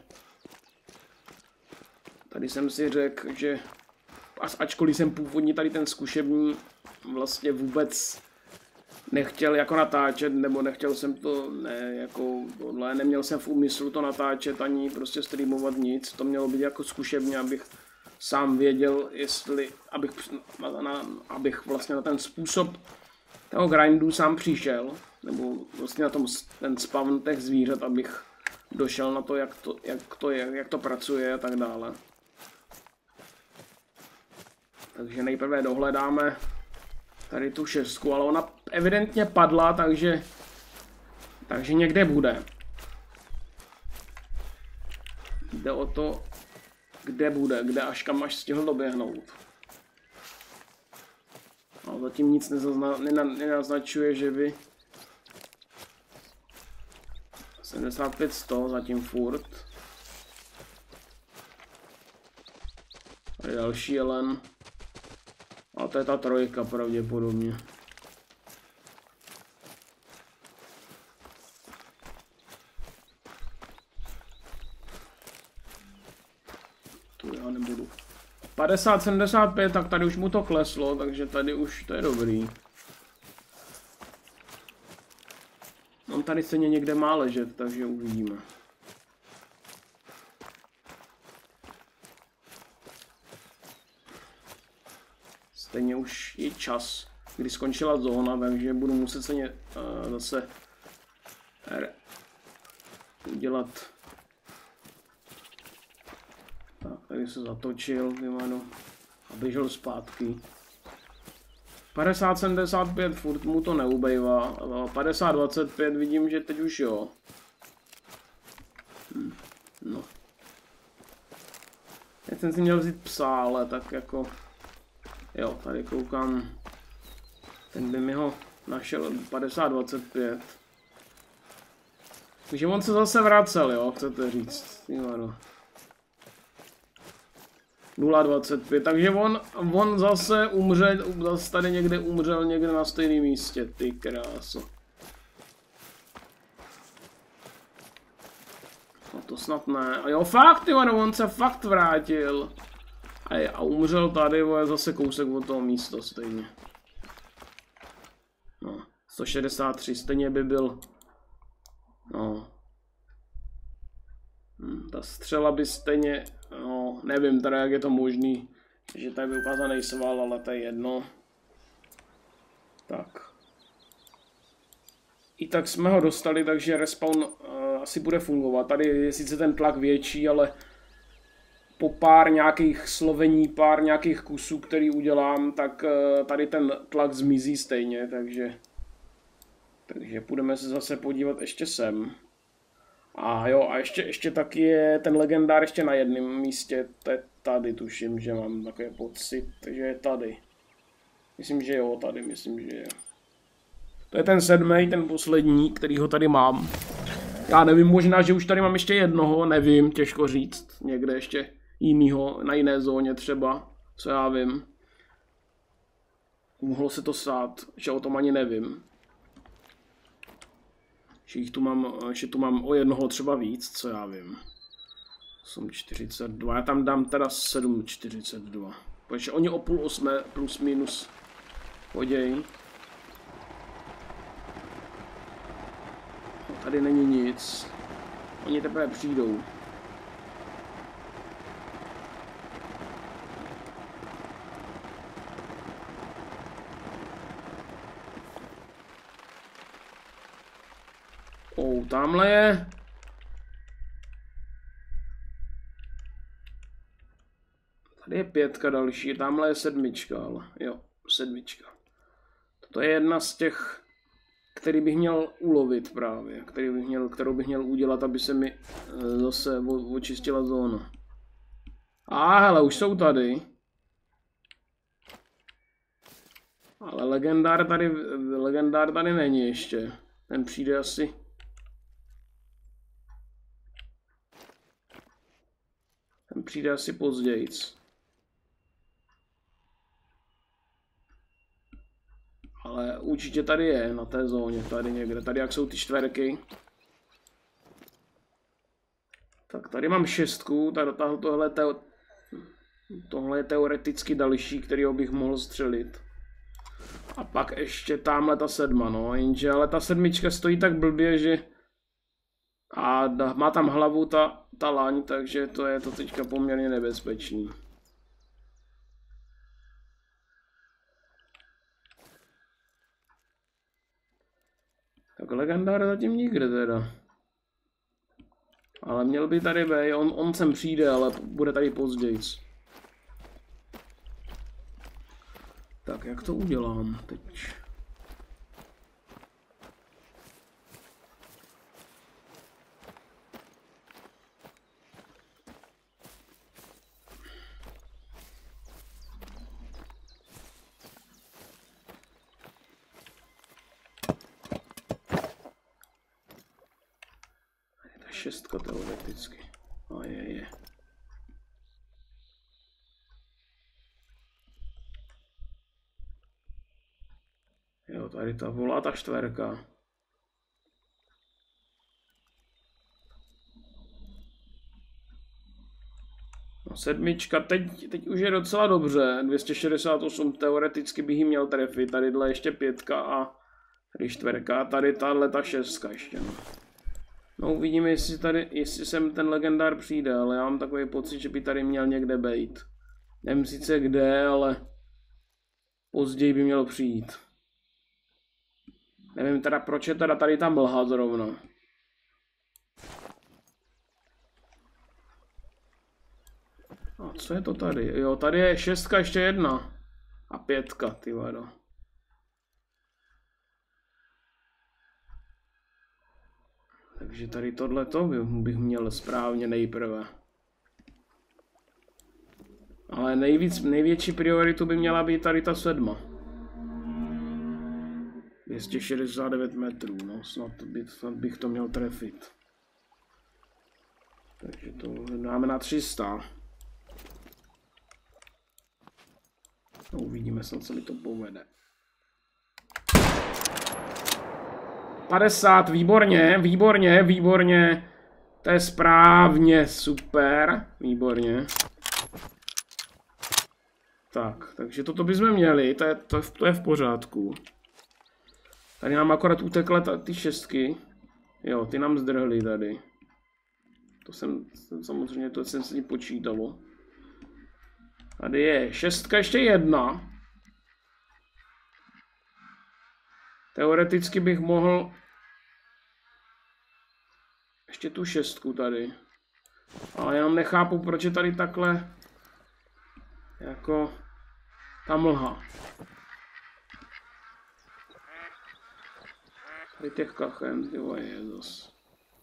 Tady jsem si řekl, že... Ačkoliv jsem původně tady ten zkušební vlastně vůbec nechtěl jako natáčet, nebo nechtěl jsem to, neměl jsem v úmyslu to natáčet ani prostě streamovat nic, to mělo být jako zkušebně, abych sám věděl, jestli, abych vlastně na ten způsob toho grindu sám přišel, nebo vlastně na ten spawn těch zvířat, abych došel na to, jak to pracuje a tak dále. Takže nejprve dohledáme tady tu 6, ale ona evidentně padla, takže někde bude. Jde o to, kde bude, kam až stihl doběhnout. A zatím nic nenaznačuje, že by 75-100 zatím furt. Tady další jelen. A to je ta trojka pravděpodobně. Tu já nebudu. 50-75, tak tady už mu to kleslo, takže tady už to je dobrý. On tady stejně někde má ležet, takže uvidíme. Stejně už je čas, kdy skončila zóna, takže budu muset se zase udělat tady se zatočil, Ivano, a běžel zpátky. 50-75, furt mu to neubejvá. 50-25 vidím, že teď už jo. No. Já jsem si měl vzít psa, ale tak jako... Jo, tady koukám. Ten by mi ho našel 50-25. Takže on se zase vracel, jo, chcete říct. 0,25, takže on zase umře, zase tady někde umřel, někde na stejném místě, ty kráso. No to snad ne, a jo fakt, ty on se fakt vrátil. A umřel tady, je zase kousek od toho místa stejně. No, 163, stejně by byl, no. Ta střela by stejně, no, nevím teda jak je to možný, že tady byl ukázaný sval, ale to je jedno. Tak. I tak jsme ho dostali, takže respawn asi bude fungovat. Tady je sice ten tlak větší, ale po pár nějakých slovení, pár nějakých kusů, který udělám, tak tady ten tlak zmizí stejně, takže půjdeme se zase podívat ještě sem. A jo, a ještě taky je ten legendár ještě na jednom místě, to je tady, tuším, že mám takový pocit, že je tady. Myslím, že jo, tady, myslím, že je. To je ten 7., ten poslední, který ho tady mám. Já nevím, možná, že už tady mám ještě jednoho, nevím, těžko říct, někde ještě jinýho, na jiné zóně třeba, co já vím. Mohlo se to stát, že o tom ani nevím. Že tu mám o jednoho třeba víc, co já vím. 8,42, já tam dám teda 7,42. Protože oni o 7:30 plus minus hoděj. No, tady není nic. Oni teprve přijdou. Tamhle je. Tady je 5 další, tamhle je 7, ale jo, 7. To je jedna z těch, který bych měl ulovit právě, kterou bych měl udělat, aby se mi zase očistila zóna. A hele, už jsou tady. Ale legendár tady není ještě. Ten přijde asi. Přijde asi později. Ale určitě tady je, na té zóně, tady někde. Tady jak jsou ty čtverky. Tak tady mám 6, tohle je teoreticky další, kterýho bych mohl střelit. A pak ještě tamhle ta 7, no, jenže ale ta 7 stojí tak blbě, že a má tam hlavu ta laň, takže to je to teďka poměrně nebezpečný. Tak legendár zatím nikde teda. Ale měl by tady být, on sem přijde, ale bude tady později. Tak jak to udělám teď? Ta 6 teoreticky. A je. Jo, tady ta volá ta 4. No 7, teď už je docela dobře. 268, teoreticky bych ji měl trefit. Tadyhle ještě 5 a tady 4. Tady tahle ta 6 ještě. No uvidíme, jestli sem ten legendár přijde, ale já mám takový pocit, že by tady měl někde být. Nevím sice kde, ale později by měl přijít. Nevím teda proč je teda tady ta mlha zrovna. A co je to tady? Jo, tady je 6, ještě 1. A 5, ty vado. Takže tady tohleto bych měl správně nejprve. Ale největší prioritu by měla být tady ta 7. 269 metrů, no snad bych to měl trefit. Takže to dáme na 300. No, uvidíme snad, co mi to povede. 50, výborně, výborně, výborně. To je správně, super, výborně. Tak, takže toto bychom měli, to je v pořádku. Tady nám akorát utekly ty 6. Jo, ty nám zdrhly tady. To jsem samozřejmě, to jsem si počítalo. Tady je 6, ještě 1. Teoreticky bych mohl ještě tu 6 tady. Ale já nechápu, proč je tady takhle jako ta mlha. Tady těch kachen, tyvo, Jezus.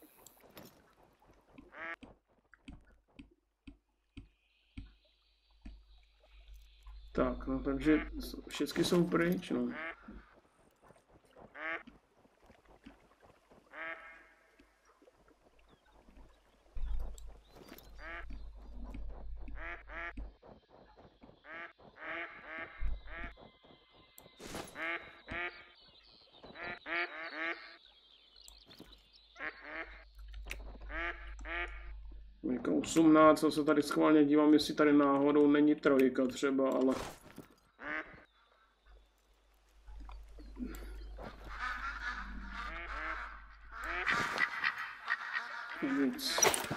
Tak, no takže všechny jsou pryč, no. Říkám 18, co se tady schválně dívám, jestli tady náhodou není 3 třeba, ale... Nic.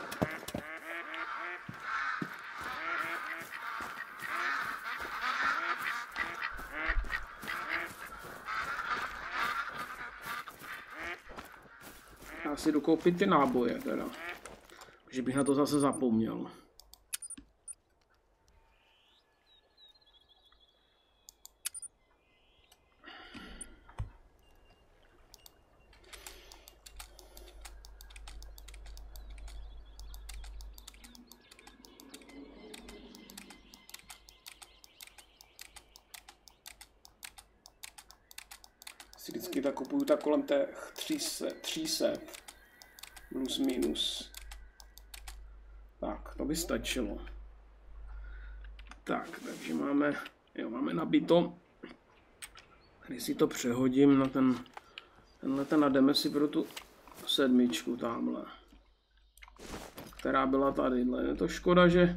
Já si jdu koupit ty náboje teda. Že bych na to zase zapomněl. Si vždycky tak kupuju tak kolem těch 300 plus minus. Tak, to by stačilo. Tak, takže máme nabito. Když si to přehodím na tenhle a jdeme si pro tu 7 tamhle. Která byla tady. Je to škoda, že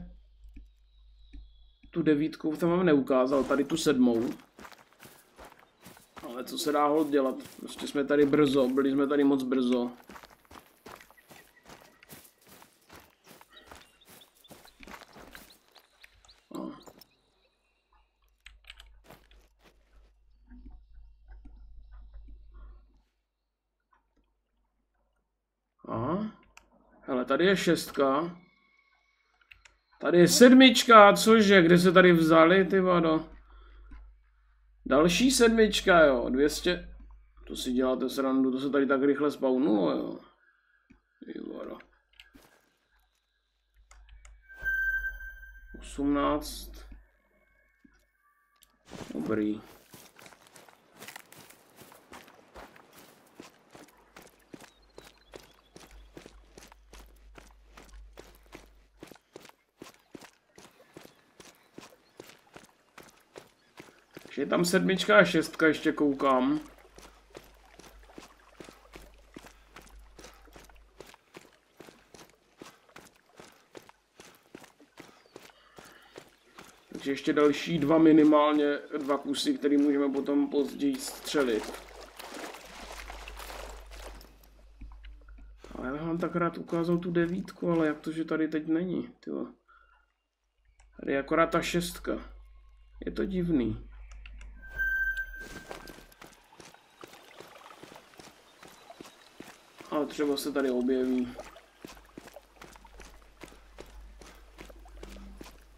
tu 9 tam vám neukázal, tady tu 7. Ale co se dá holt dělat? Prostě jsme tady brzo, byli jsme tady moc brzo. Aha. Hele, tady je 6. Tady je 7, cože? Kde se tady vzali, ty vado? Další 7, jo, 200. To si děláte srandu, to se tady tak rychle spawnulo, jo. Ty vado. 18. Dobrý. Je tam 7 a 6, ještě koukám. Takže ještě další 2 minimálně, 2 kusy, které můžeme potom později střelit. Ale já vám tak rád ukázal tu 9, ale jak to, že tady teď není, tyjo. Tady je akorát ta 6. Je to divný. Ale třeba se tady objeví.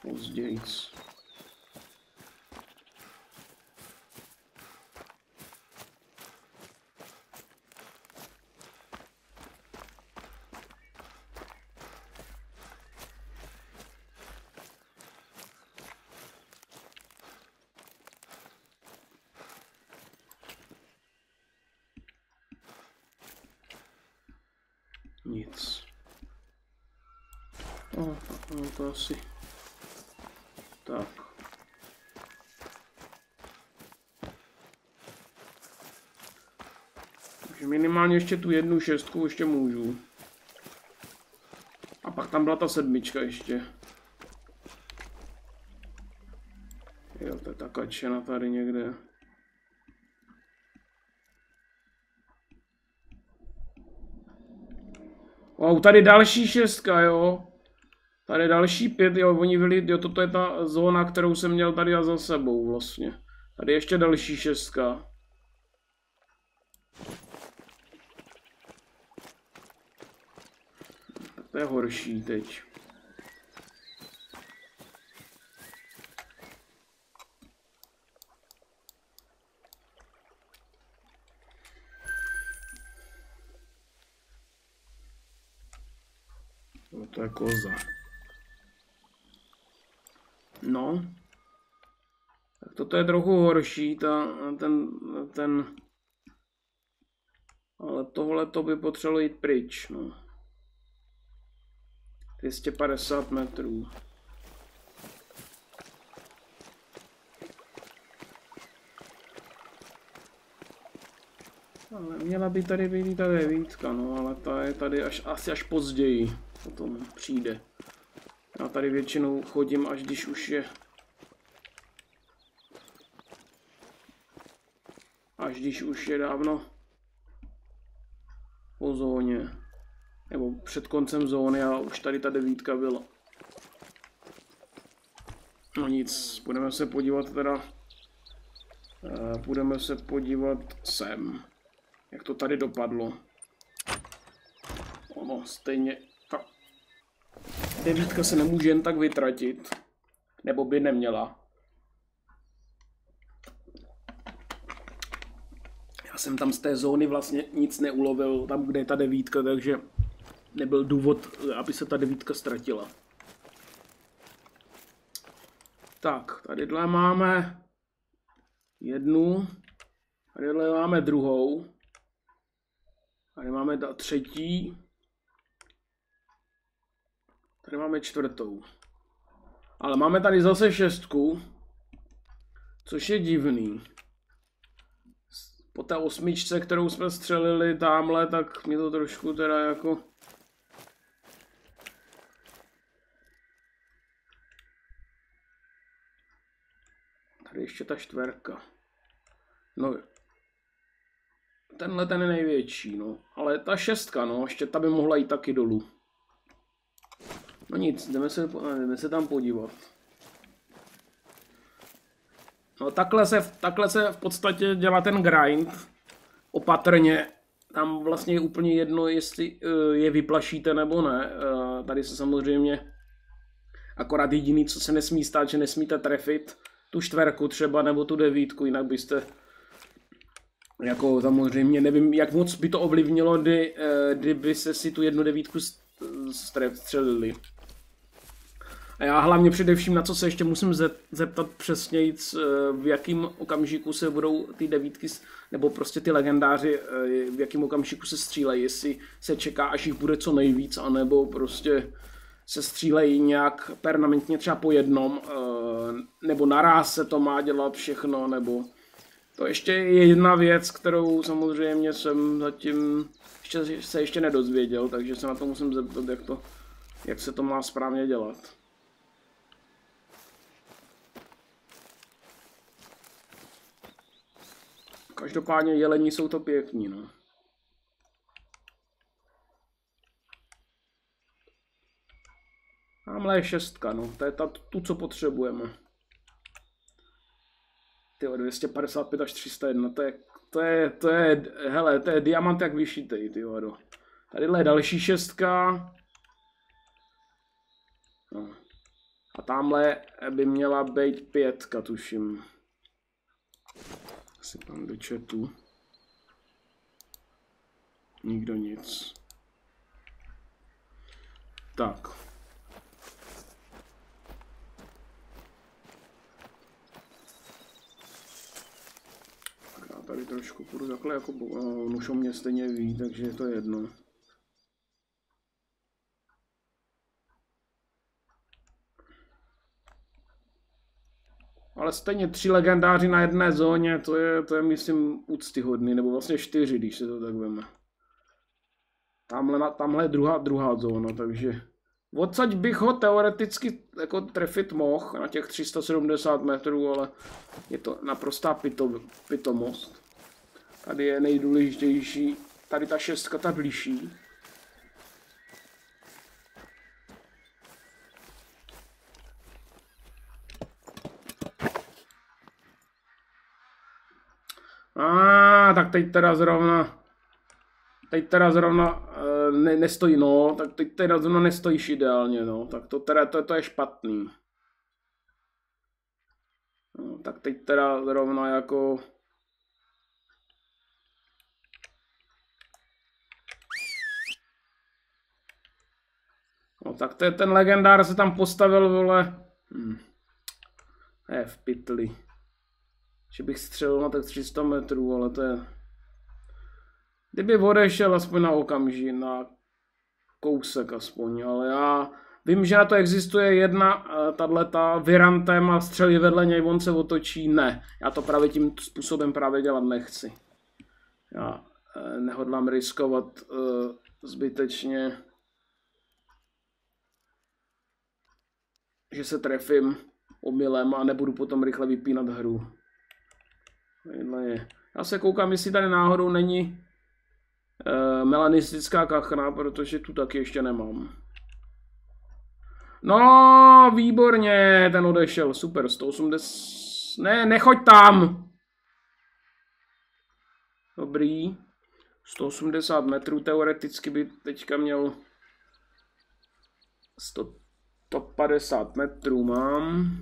Pozdějíc. Nic. No to asi tak. Takže minimálně ještě tu jednu šestku ještě můžu. A pak tam byla ta sedmička ještě. Jo, to je ta kačena tady někde. Wow, tady další šestka, jo. Tady další 5, jo, oni byli, jo, toto je ta zóna, kterou jsem měl tady za sebou vlastně. Tady ještě další šestka. To je horší teď. No to je koza. No. Tak toto je trochu horší, ten... Ale tohle to by potřebovalo jít pryč, no. 250 metrů. Ale měla by tady být ta devítka, no, ale ta je tady asi až později potom přijde. Já tady většinou chodím, až když už je... Až když už je dávno po zóně. Nebo před koncem zóny a už tady ta devítka byla. No nic, budeme se podívat teda... Budeme se podívat sem. Jak to tady dopadlo. Ono stejně... Ta devítka se nemůže jen tak vytratit. Nebo by neměla. Já jsem tam z té zóny vlastně nic neulovil, tam kde je ta devítka, takže nebyl důvod, aby se ta devítka ztratila. Tak, tadyhle máme jednu, tadyhle máme druhou, tady máme třetí, tady máme čtvrtou. Ale máme tady zase šestku, což je divný. Po té osmičce, kterou jsme střelili tamhle, tak mě to trošku teda jako... Tady ještě ta čtverka. No, tenhle ten je největší, no. Ale ta šestka, no, ještě ta by mohla jít taky dolů. No nic, jdeme se tam podívat. No takhle se v podstatě dělá ten grind. Opatrně. Tam vlastně je úplně jedno, jestli je vyplašíte nebo ne. Tady se samozřejmě akorát jediný, co se nesmí stát, že nesmíte trefit tu čtverku třeba nebo tu devítku, jinak byste jako samozřejmě nevím, jak moc by to ovlivnilo, kdyby se si tu jednu devítku střelili. A já hlavně především, na co se ještě musím zeptat přesněji, v jakém okamžiku se budou ty devítky, nebo prostě ty legendáři, v jakém okamžiku se střílejí, jestli se čeká, až jich bude co nejvíc, anebo prostě se střílejí nějak permanentně třeba po jednom, nebo naráz se to má dělat všechno, nebo... To ještě je jedna věc, kterou samozřejmě jsem zatím se ještě nedozvěděl, takže se na to musím zeptat, jak se to má správně dělat. Každopádně jelení jsou to pěkní, no. Tamhle je šestka, no, to je tu, co potřebujeme. Tyjo, 255 až 301, hele, to je diamant jak vyšitej, tyjo. Tadyhle je další šestka. No. A tamhle by měla být 5, tuším. Asi tam do chatu. Nikdo nic. Tak. Já tady trošku půjdu takhle, jako už o mě stejně ví, takže je to jedno. Ale stejně 3 legendáři na jedné zóně, to je myslím úctyhodný, nebo vlastně 4, když se to tak veme. Tamhle je druhá zóna, takže odsaď bych ho teoreticky jako trefit mohl na těch 370 metrů, ale je to naprostá pitomost. Tady je nejdůležitější, tady ta 6, ta blížší. Tak teď teda zrovna nestojí, no, tak teď teda zrovna nestojíš ideálně, no, tak to je špatný. No, tak teď teda zrovna jako... No, tak ten legendár se tam postavil, vole... Je v pytli. Že bych střelil na tak 300 metrů, ale to je... Kdyby odešel aspoň na okamžik, na kousek aspoň, ale já vím, že na to existuje jedna, tato Virantem a střelí vedle něj, on se otočí, ne. Já to právě tím způsobem právě dělat nechci. Já nehodlám riskovat zbytečně, že se trefím omylem a nebudu potom rychle vypínat hru. Je. Já se koukám, jestli tady náhodou není melanistická kachna, protože tu taky ještě nemám. No, výborně, ten odešel, super, 180, ne, nechoď tam. Dobrý, 180 metrů, teoreticky by teďka měl 150 metrů mám.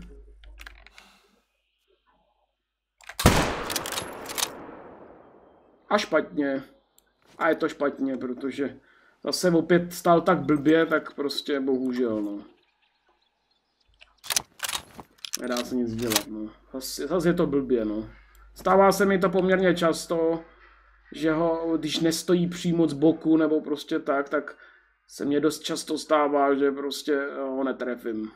A špatně. A je to špatně, protože zase opět stál tak blbě, tak prostě bohužel, no. Nedá se nic dělat, no. Zase je to blbě, no. Stává se mi to poměrně často, že ho, když nestojí přímo z boku, nebo prostě tak se mně dost často stává, že prostě ho netrefím.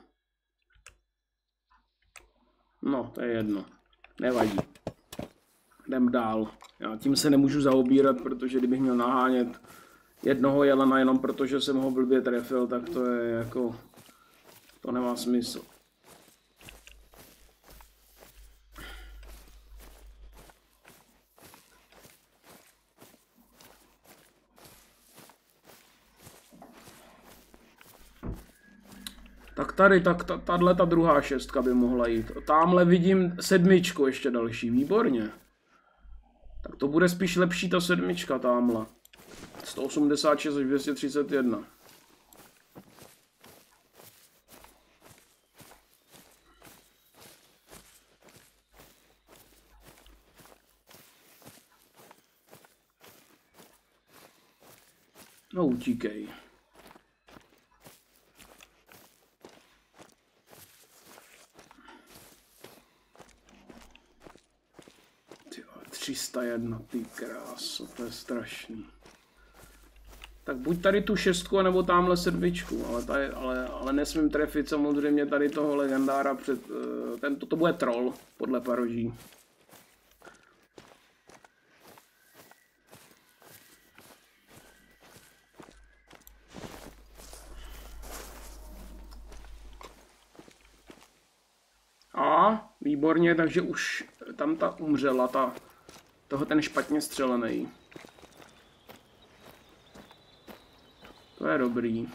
No, to je jedno. Nevadí. Jdem dál. Já tím se nemůžu zaobírat, protože kdybych měl nahánět jednoho jelena jenom protože jsem ho blbě trefil, tak to je jako... To nemá smysl. Tak tady, tahle ta druhá 6 by mohla jít. Tamhle vidím 7 ještě další, výborně. Tak to bude spíš lepší ta 7 tamhle. 186 až 231. No utíkej. Tyjo, 301, ty kráso, to je strašný. Tak buď tady tu 6, nebo tamhle 7, ale nesmím trefit samozřejmě tady toho legendára před... To bude troll, podle paroží. A, výborně, takže už tam ta umřela, ten špatně střelený. To je dobrý.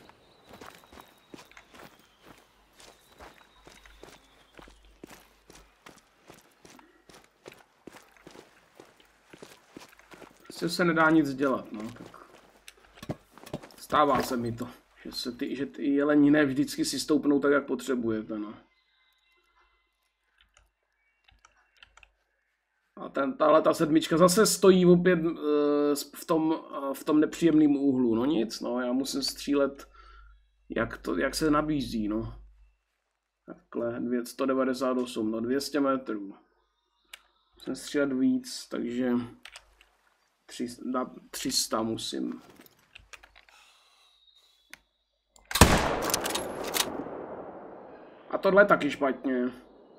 Prostě se nedá nic dělat, no, tak stává se mi to. Že ty jeleni ne vždycky si stoupnou tak, jak potřebujete, no. A tahle ta sedmička zase stojí opět v tom nepříjemném úhlu. No nic, no, já musím střílet, jak se nabízí, no. Takhle, 198, no 200 metrů. Musím střílet víc, takže 300 musím. A tohle taky špatně.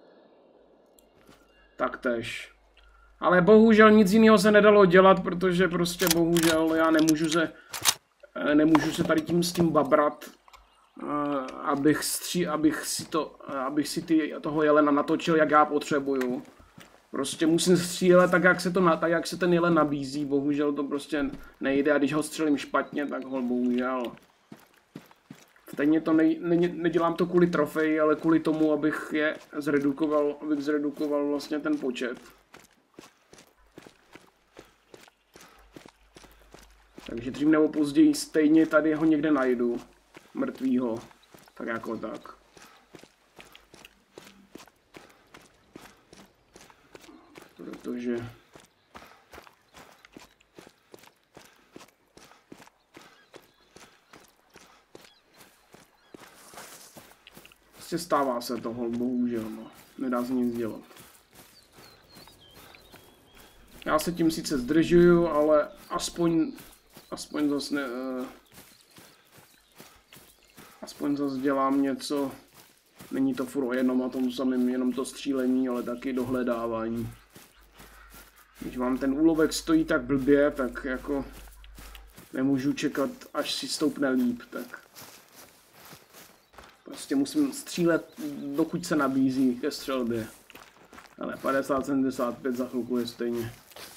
Taktéž. Ale bohužel nic jiného se nedalo dělat, protože prostě bohužel já nemůžu se tady s tím babrat, abych si toho jelena natočil, jak já potřebuju. Prostě musím střílet tak, jak se ten jelen nabízí, bohužel to prostě nejde a když ho střelím špatně, tak ho bohužel. Stejně to nedělám to kvůli trofeji, ale kvůli tomu, abych zredukoval vlastně ten počet. Takže dřív nebo později stejně tady ho někde najdu, mrtvýho, tak jako tak. Protože prostě stává se toho, bohužel, no. Nedá se nic dělat. Já se tím sice zdržuju, ale aspoň zase dělám něco. Není to furt o jednom a tom samém, jenom to střílení, ale taky dohledávání. Když vám ten úlovek stojí tak blbě, tak jako nemůžu čekat, až si stoupne líp, tak prostě musím střílet, dokud se nabízí ke střelbě. Ale 50-75 za chvilku je stejně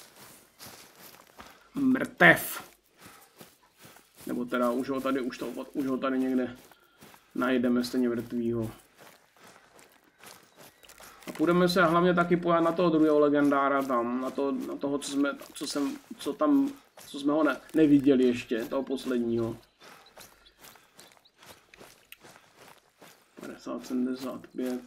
mrtev. Nebo teda už ho tady někde najdeme stejně mrtvýho. A půjdeme se hlavně taky pojat na toho druhého legendára tam, na toho, co jsme ho neviděli ještě, toho posledního. 50-75.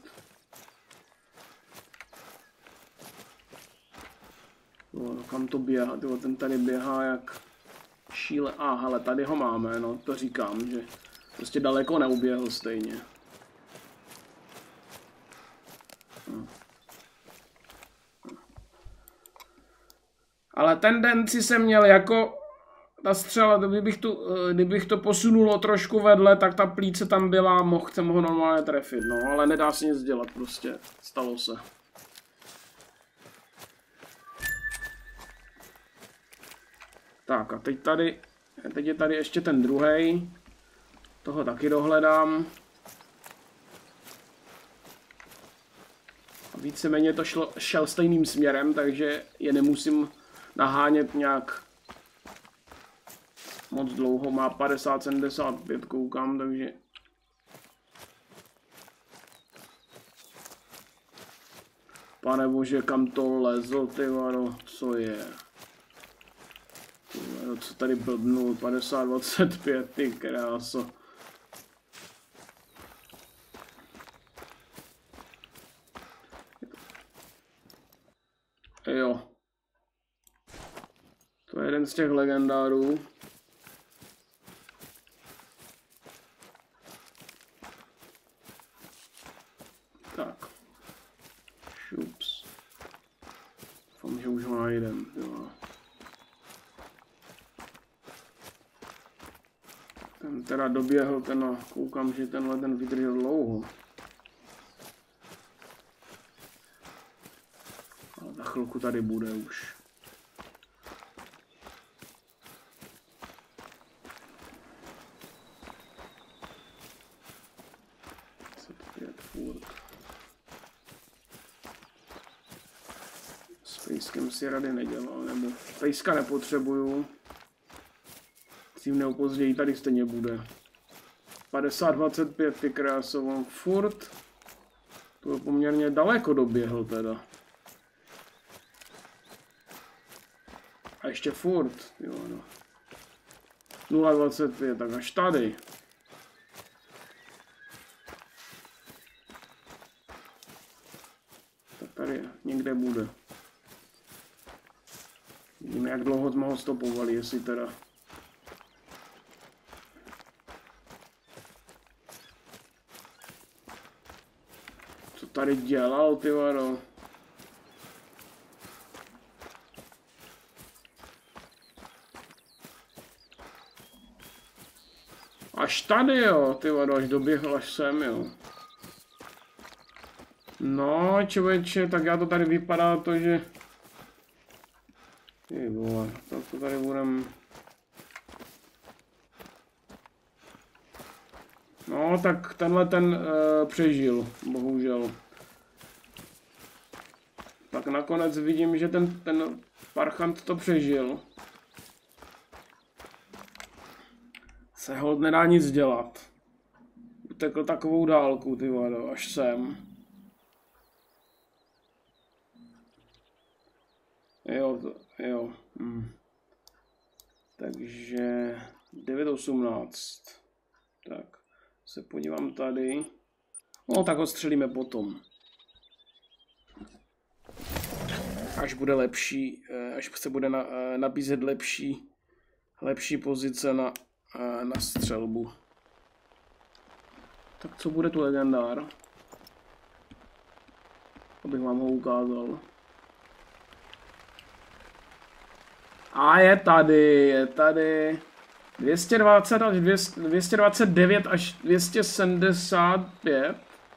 Kam to běhá? Ten tady běhá jak šíle. Hele, tady ho máme, no, to říkám, že prostě daleko neuběhl stejně. Ale tendenci jsem měl jako ta střela, kdybych to posunulo trošku vedle, tak ta plíce tam byla, mohl jsem ho normálně trefit, no, ale nedá se nic dělat, prostě, stalo se. Tak a teď je tady ještě ten druhej, toho taky dohledám. A víceméně to šel stejným směrem, takže je nemusím nahánět nějak moc dlouho, má 50-75, koukám, takže pane bože, kam to lezl, ty vado, co je? Ty vado, co tady blbnul, 50-25, ty kráso. Jo. To je jeden z těch legendárů. Tak. Šups. Doufám, že už ho najdem. Jo. Ten teda doběhl, koukám, že tenhle ten vydržel dlouho. Ale za chvilku tady bude už. S pejskem si rady nedělal, nebo pejska nepotřebuju. Dřív nebo později tady stejně bude. 50-25, ty krásovou, furt. To je poměrně daleko doběhl teda. A ještě furt, jo no. 0,25, tak až tady. tady někde bude. Vidíme, jak dlouho jsme ho stopovali, jestli teda. Co tady dělal, ty vado? Až tady, jo, ty vado, až doběhl až sem, jo. No, člověče, tak já to tady vypadá to, že... Ty vole, tak to tady budem... No, tak tenhle ten přežil, bohužel. Tak nakonec vidím, že ten parchant to přežil. Se hold nedá nic dělat. Utekl takovou dálku, ty vado, až sem. Jo. Takže 9:18. Tak, se podívám tady. No, tak ho střelíme potom. Až bude lepší, až se bude nabízet lepší pozice na střelbu. Tak co bude tu legendár? Abych vám ho ukázal. A je tady. 220 až 229 až 275.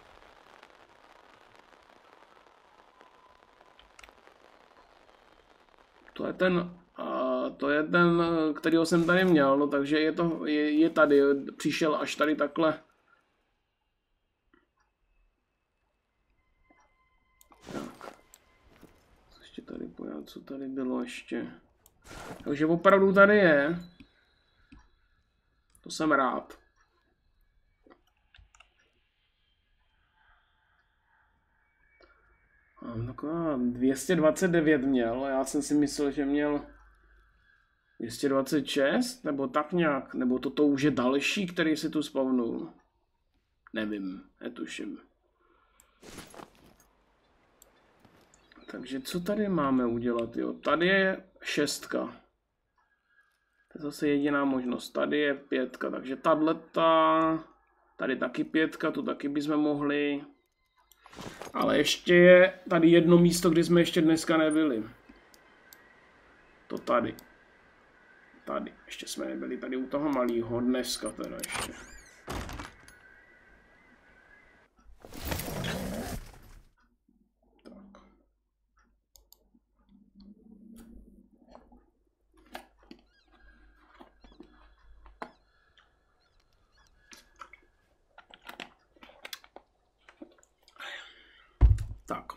To je ten, kterýho jsem tady měl, no, takže je tady, přišel až tady takhle. Tak. Ještě tady pojďme, co tady bylo ještě. Takže opravdu tady je. To jsem rád. Mám taková 229 měl, a já jsem si myslel, že měl 226, nebo tak nějak, nebo toto už je další, který si tu spavnul. Nevím, netuším. Takže co tady máme udělat, jo? Tady je 6. To je zase jediná možnost. Tady je 5, takže tady taky 5, tu taky bychom mohli. Ale ještě je tady jedno místo, kde jsme ještě dneska nebyli. To tady. Tady. Ještě jsme nebyli tady u toho malého. Dneska teda ještě. Tak.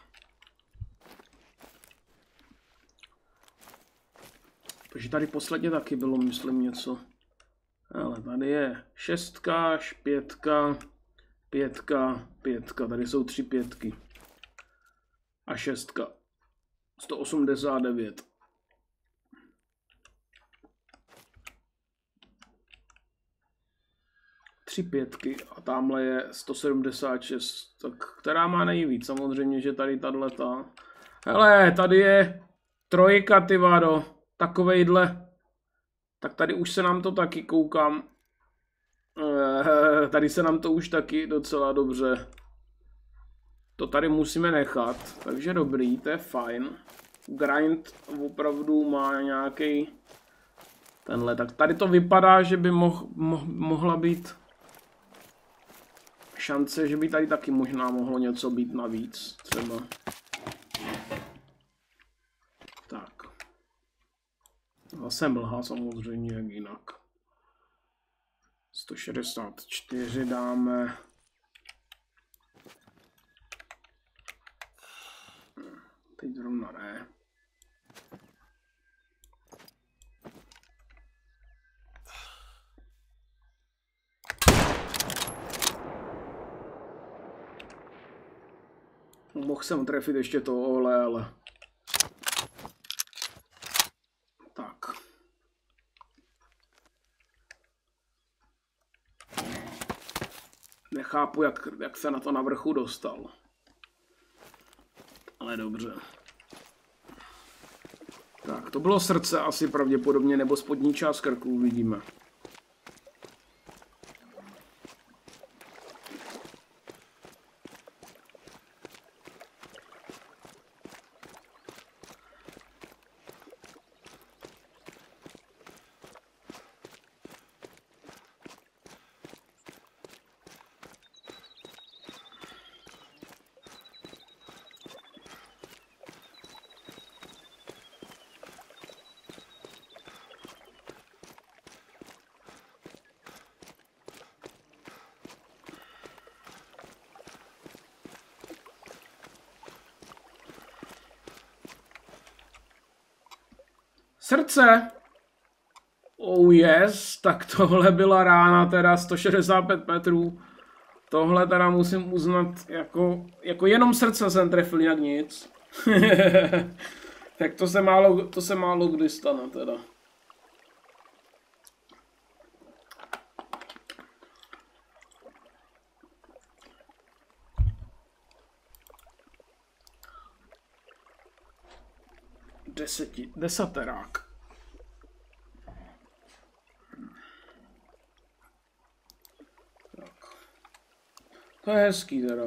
Takže tady posledně taky bylo, myslím, něco. Ale tady je 6, 5, 5, 5. Tady jsou 3 5. A 6. 189. Tři 5 a tamhle je 176. Tak která má nejvíc? Samozřejmě, že tady tato. Hele, tady je 3, ty vado. Takovejhle. Tak tady už se nám to taky koukám. Tady se nám to už taky docela dobře. To tady musíme nechat. Takže dobrý, to je fajn. Grind opravdu má nějaký tenhle. Tak tady to vypadá, že by mohla být šance, že by tady taky možná mohlo něco být navíc. Třeba. Tak. Zase mlha samozřejmě, jak jinak. 164 dáme. Teď zrovna ne. Mohl jsem trefit ještě tohle, ale... Tak. Nechápu, jak se na to na vrchu dostal. Ale dobře. Tak, to bylo srdce asi pravděpodobně, nebo spodní část krku, uvidíme. Srdce. Oh yes, tak tohle byla rána teda 165 metrů. Tohle teda musím uznat, jako jenom srdce jsem trefil, jinak nic. Tak to se málo kdy stane teda. Desaterák. Tak. To je hezký teda.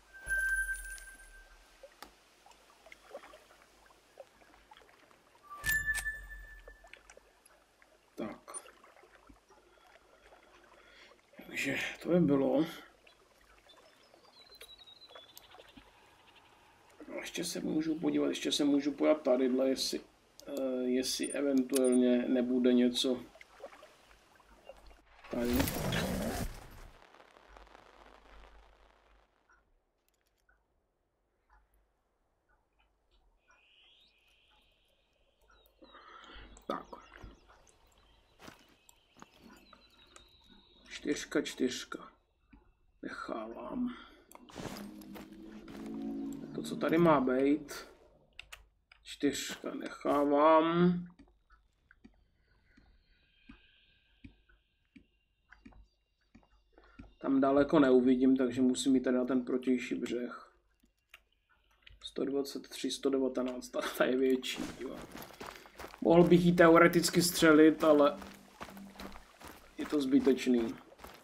Tak. Takže to by bylo. Ještě se můžu podívat tadyhle, jestli eventuálně nebude něco tady. Tak. 4. Nechávám. To, co tady má být. 4 nechávám. Tam daleko neuvidím, takže musím jít tady na ten protější břeh. 123, 119, ta je větší. Jo. Mohl bych jí teoreticky střelit, ale je to zbytečný.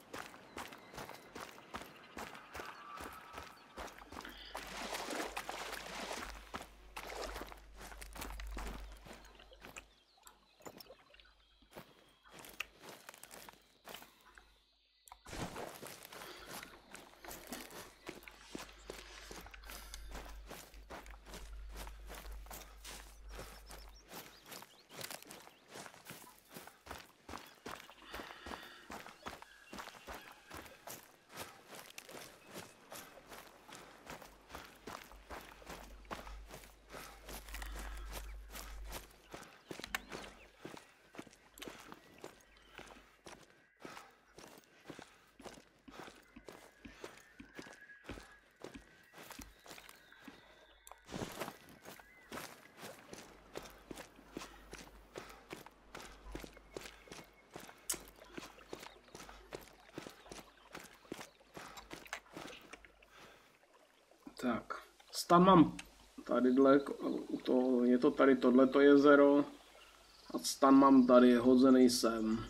Tak, stan mám tadyhle, je to tady tohleto jezero a stan mám tady hozený sem.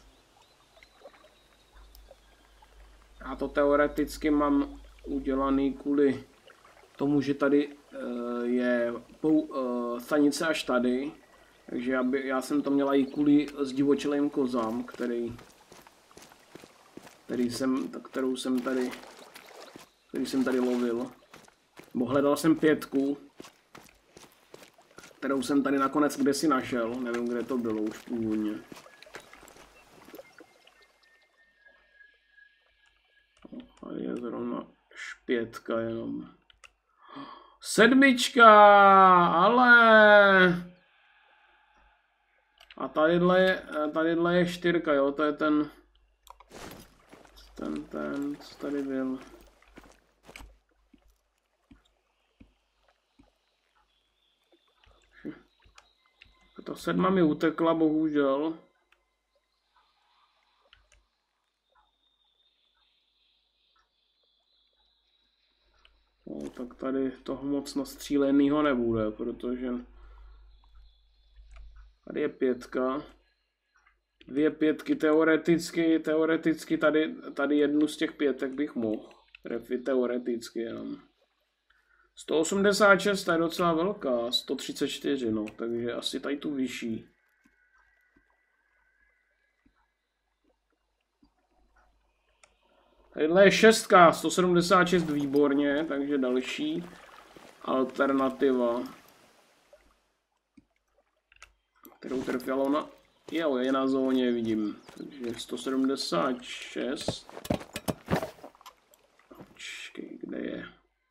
Já to teoreticky mám udělaný kvůli tomu, že tady je stanice až tady, takže já jsem to měla i kvůli zdivočelým kozám, který jsem tady lovil. Hledal jsem 5, kterou jsem tady nakonec kdesi našel, nevím, kde to bylo už původně. Tady je zrovna 5 jenom. 7, ale... A tadyhle je 4, jo, to je ten, co tady byl. Ta 7 mi utekla, bohužel. No, tak tady toho moc nastřílenýho nebude, protože tady je 5. 2 5, teoreticky tady jednu z těch 5 bych mohl trefit teoreticky jenom. 186 je docela velká, 134 no, takže asi tady tu vyšší. Tadyhle je 6, 176 výborně, takže další alternativa, kterou trefila ona. Jo, je na zóně, vidím. Takže 176. Počkej, kde je?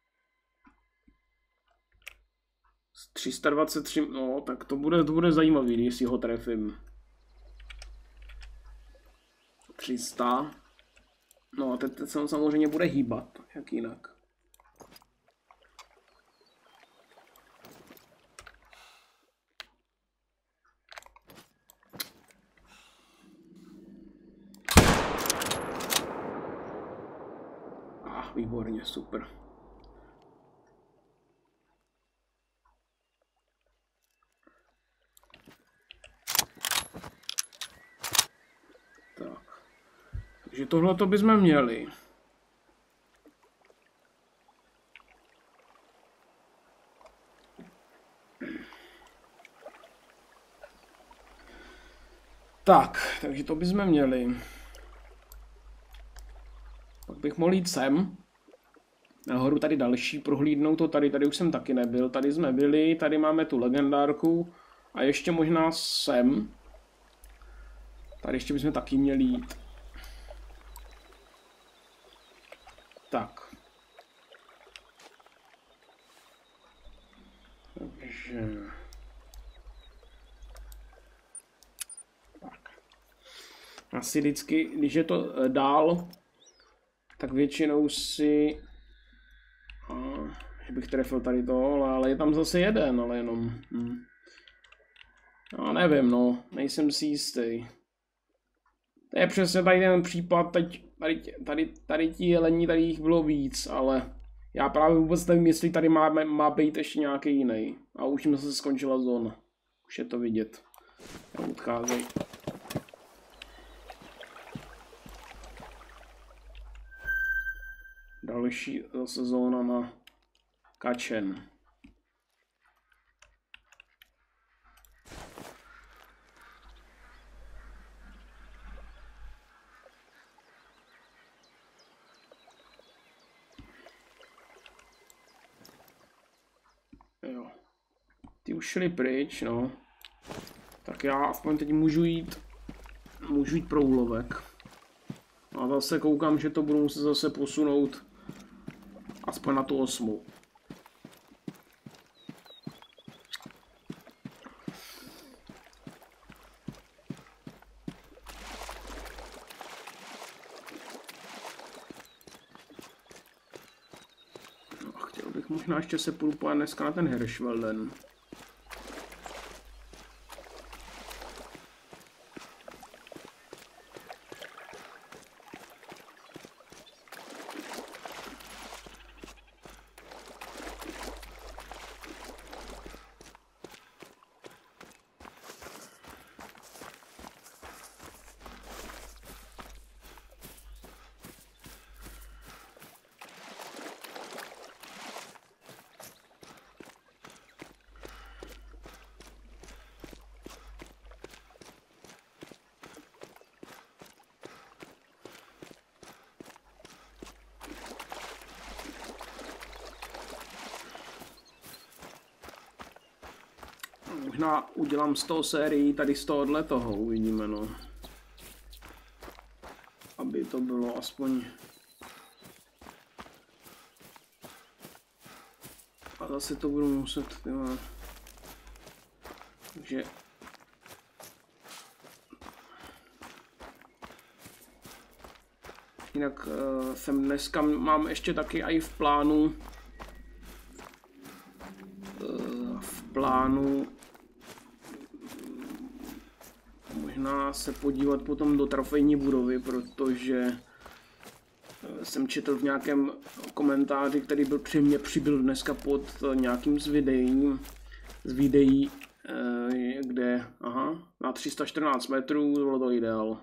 323, no, tak to bude zajímavý, jestli ho trefím. 300. No a teď se samozřejmě bude hýbat, jak jinak. Výborně, super. Tak. Takže tohleto bychom měli. Tak, takže to bychom měli. Pak bych mohl jít sem. Nahoru tady další, prohlídnout to tady už jsem taky nebyl, tady jsme byli, tady máme tu legendárku a ještě možná sem. Tady ještě bychom taky měli jít. Tak. Takže... Tak. Asi vždycky, když je to dál, tak většinou si... že bych trefil tady to, ale je tam zase jeden, ale jenom... Já nevím, no, nejsem si jistý. To je přesně tady ten případ, tady ti jelení, tady jich bylo víc, ale já právě vůbec nevím, jestli tady má být ještě nějaký jiný. A už jim zase skončila zóna. Už je to vidět. Odcházej. Další zase zóna na Kačen. Jo. Ty už šli pryč, no. Tak já aspoň teď můžu jít pro úlovek. A zase koukám, že to budu muset zase posunout aspoň na tu 8. No, chtěl bych možná ještě se půjdu pojít dneska na ten Hirschfelden. Možná udělám z toho sérii tady z tohohle toho, uvidíme, no. Aby to bylo aspoň... A zase to budu muset, tyhle. Takže... Jinak jsem dneska mám ještě taky i v plánu možná se podívat potom do trofejní budovy, protože jsem četl v nějakém komentáři, který byl při mě přibyl dneska pod nějakým z videí, kde, na 314 metrů bylo to ideál.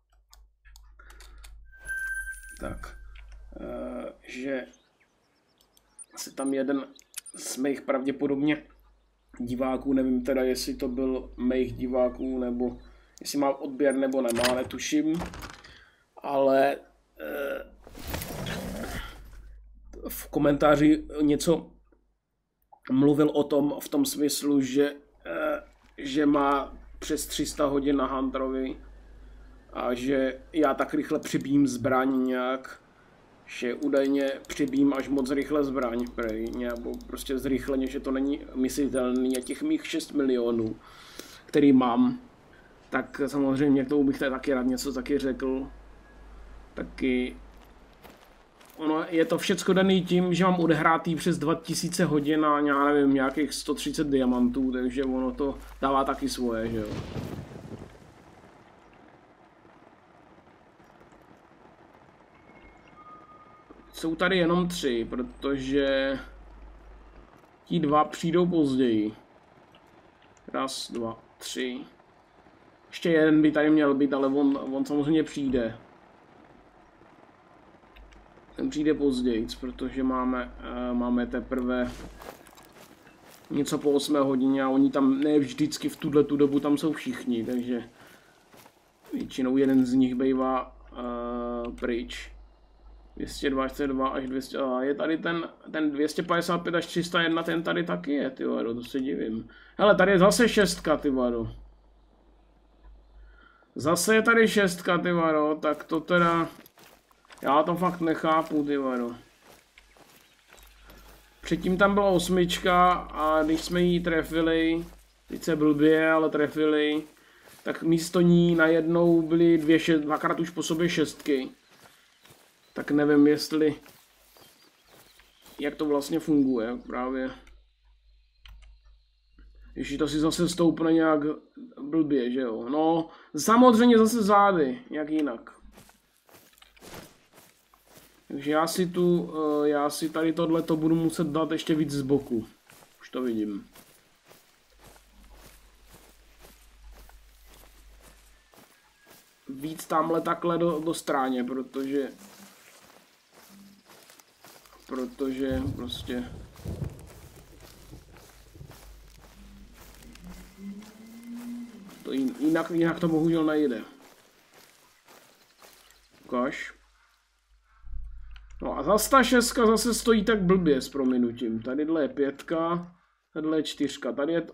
Tak, že se tam jeden z mých pravděpodobně diváků, nevím teda, jestli to byl mých diváků, nebo jestli má odběr nebo nemá, netuším, ale v komentáři něco mluvil o tom v tom smyslu, že má přes 300 hodin na Hunterovi a že já tak rychle přibím zbraň nějak, že údajně přibím až moc rychle zbraň, nebo prostě zrychleně, že to není myslitelný a těch mých 6 milionů, který mám, tak samozřejmě k tomu bych taky rád něco taky řekl. Taky ono je to všecko daný tím, že mám odehrátý přes 2000 hodin a já nevím, nějakých 130 diamantů, takže ono to dává taky svoje, že jo. Jsou tady jenom 3, protože ti 2 přijdou později. 1, 2, 3. Ještě jeden by tady měl být, ale on samozřejmě přijde. Ten přijde později, protože máme teprve něco po 8 hodině a oni tam ne vždycky v tu dobu tam jsou všichni, takže většinou jeden z nich bývá pryč. 222 až 200, je tady ten 255 až 301, ten tady taky je, ty vado, to se divím. Hele, tady je zase 6, ty vado. Zase je tady 6, ty vado, tak to teda, já to fakt nechápu, ty vado. Předtím tam byla 8 a když jsme ji trefili, sice blbě, ale trefili, tak místo ní najednou byly dvakrát už po sobě 6. Tak nevím, jak to vlastně funguje právě. Ještě to si zase stoupne nějak blbě, že jo. No, samozřejmě zase zády, jak jinak. Takže já si tady tohleto budu muset dát ještě víc z boku. Už to vidím. Víc tamhle takhle do stráně, protože prostě to jinak to bohužel nejde. Ukáž. No a zase ta 6 zase stojí tak blbě s prominutím. Tadyhle je 5, tadyhle je 4, tady je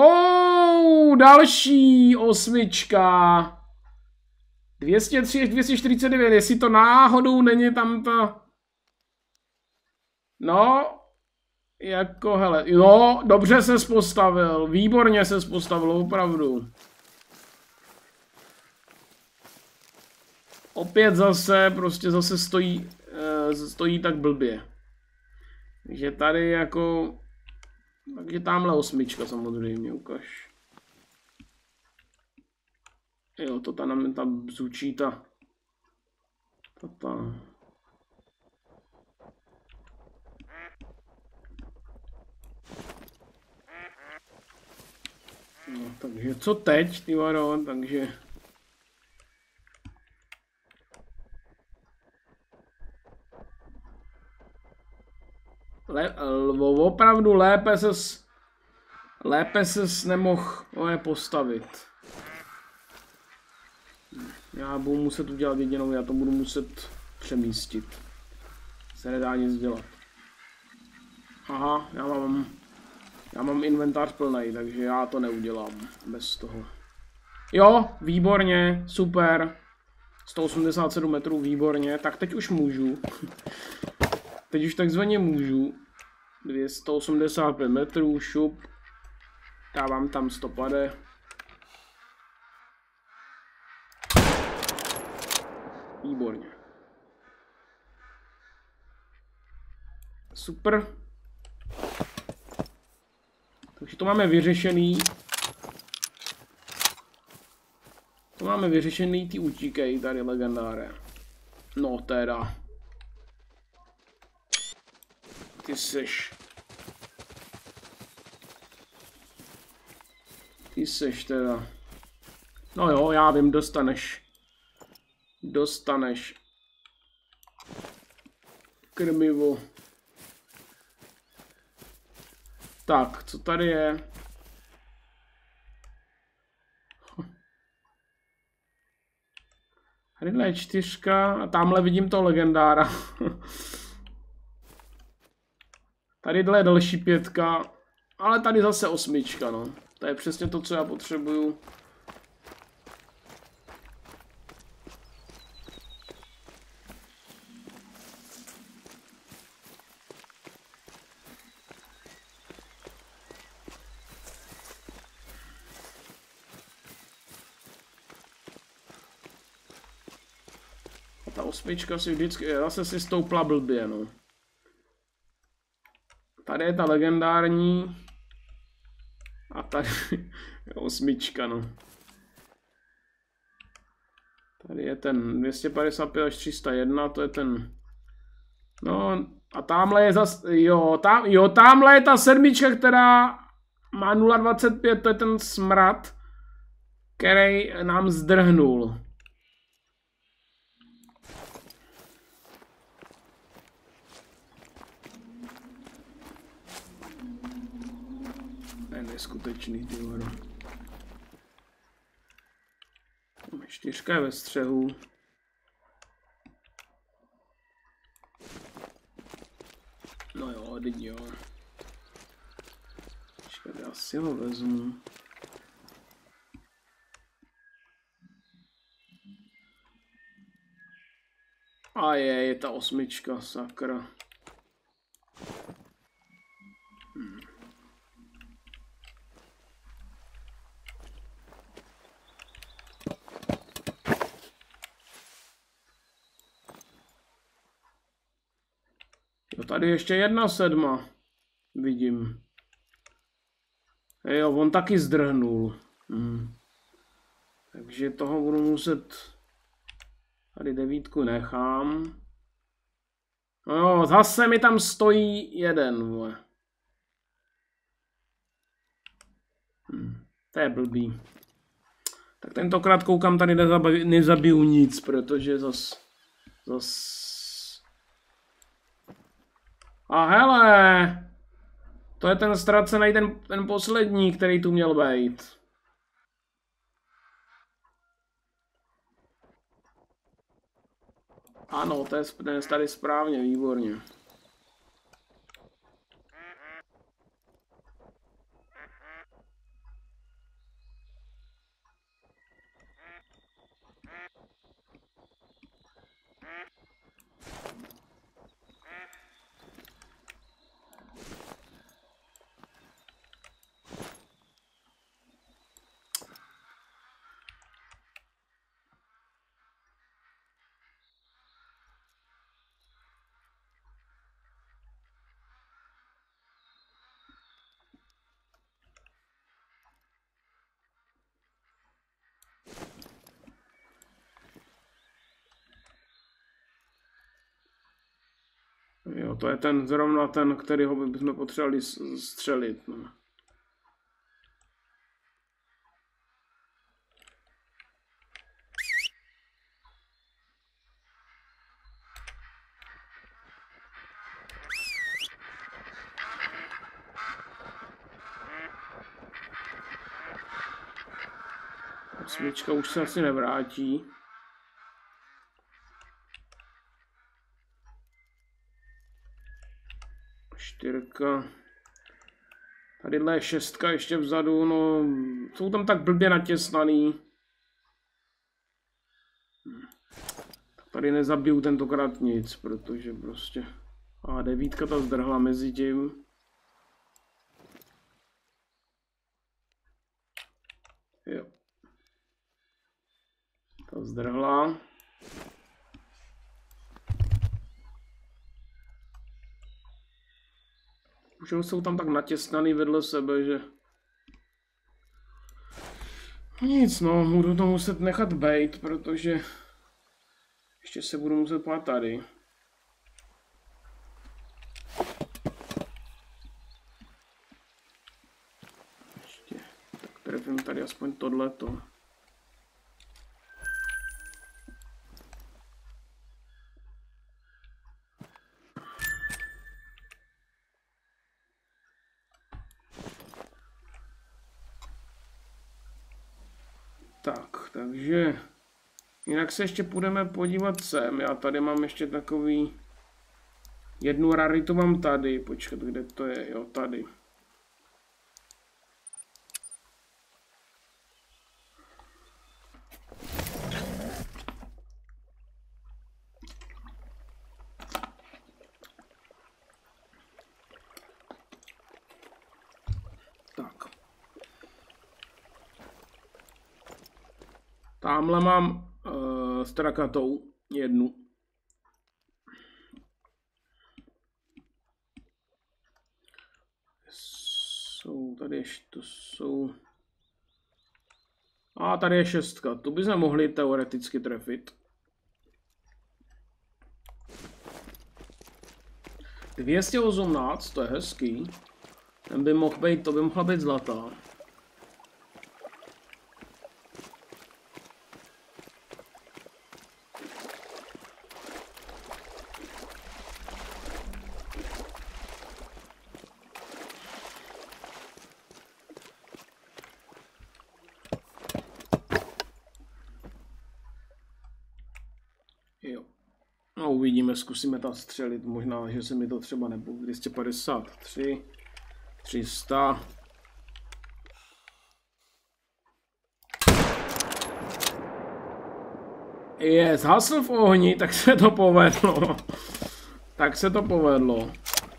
další 8. 203 až 249, jestli to náhodou není tam ta... No, jako hele, no, dobře ses postavil, výborně ses postavil, opravdu. Opět zase stojí tak blbě. Takže tady jako, takže tamhle 8 samozřejmě, ukaž. Jo, to tam ta bzučí ta. No, takže co teď, ty vado, takže... Opravdu lépe ses nemohl postavit. Já budu muset udělat jedinou, já to budu muset přemístit. Se nedá nic dělat. Aha, já mám inventář plný, takže já to neudělám bez toho. Jo, výborně, super. 187 metrů, výborně, tak teď už můžu. Teď už takzvaně můžu. 285 metrů, šup. Dávám tam stopade. Výborně. Super. Takže to máme vyřešený. To máme vyřešený, ty utíkej tady legendáre. No teda. Ty seš. Ty seš teda. No jo, já vím, dostaneš. Dostaneš. Krmivo. Tak, co tady je? Tadyhle je 4 a tamhle vidím to legendára. Tadyhle je další 5, ale tady zase 8, no. To je přesně to, co já potřebuju. Ta 8 si vždycky, zase si stoupla blbě, no. Tady je ta legendární. A tady je 8, no. Tady je ten 255 až 301, to je ten. No a tamhle je zase, jo, tamhle je ta 7, která má 0,25, to je ten smrad, který nám zdrhnul. Neskutečný, ty vado. 4 je ve střehu. No jo, teď jo. Počkej, já si ho vezmu. A je ta 8, sakra. Jo, tady ještě 1 7. Vidím. Jo, on taky zdrhnul. Takže toho budu muset... Tady 9 nechám. No jo, zase mi tam stojí 1, vole. To je blbý. Tak tentokrát koukám, tady nezabiju nic, protože zas... A hele! To je ten ztracený, ten poslední, který tu měl být. Ano, to je tady správně, výborně. Jo, to je ten zrovna ten, kterýho bychom potřebovali střelit. No. Osmička už se asi nevrátí. Čtyřka. Tadyhle je 6 ještě vzadu, no jsou tam tak blbě natěsnaný. Tady nezabiju tentokrát nic, protože prostě... A 9 ta zdrhla mezi tím. Jo. Ta zdrhla. Už jsou tam tak natěsnaný vedle sebe, že... Nic, no, budu to muset nechat bejt, protože... Ještě se budu muset pát tady. trefím tady aspoň tohleto. Tak, takže jinak se ještě půjdeme podívat sem. Já tady mám ještě takový jednu raritu mám tady. Počkat, kde to je? Jo, tady. Tamhle mám strakatou jednu. Tady ještě to jsou. A tady je 6. Tu bychom mohli teoreticky trefit. 218, to je hezký. Ten by mohl být, to by mohla být zlatá. Jo. No uvidíme, zkusíme tam střelit, možná, že se mi to třeba nebude. 253, 300. Je, zhasl v ohni, tak se to povedlo. Tak se to povedlo.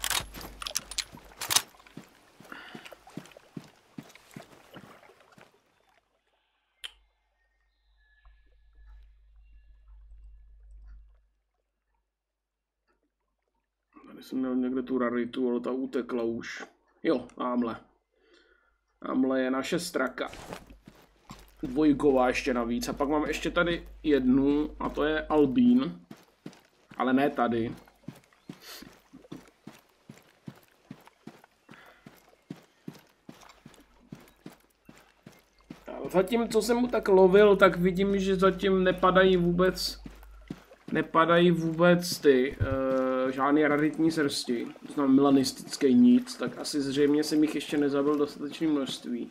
Tady jsem měl někde tu raritu, ale ta utekla už. Jo, tamhle. Tamhle je naše straka. Dvojková ještě navíc. A pak mám ještě tady jednu, a to je albín. Ale ne tady. Zatím, co jsem mu tak lovil, tak vidím, že zatím nepadají vůbec ty žádný raritní srsti. To znamená melanistický nic, tak asi zřejmě jsem jich ještě nezabil dostatečné množství.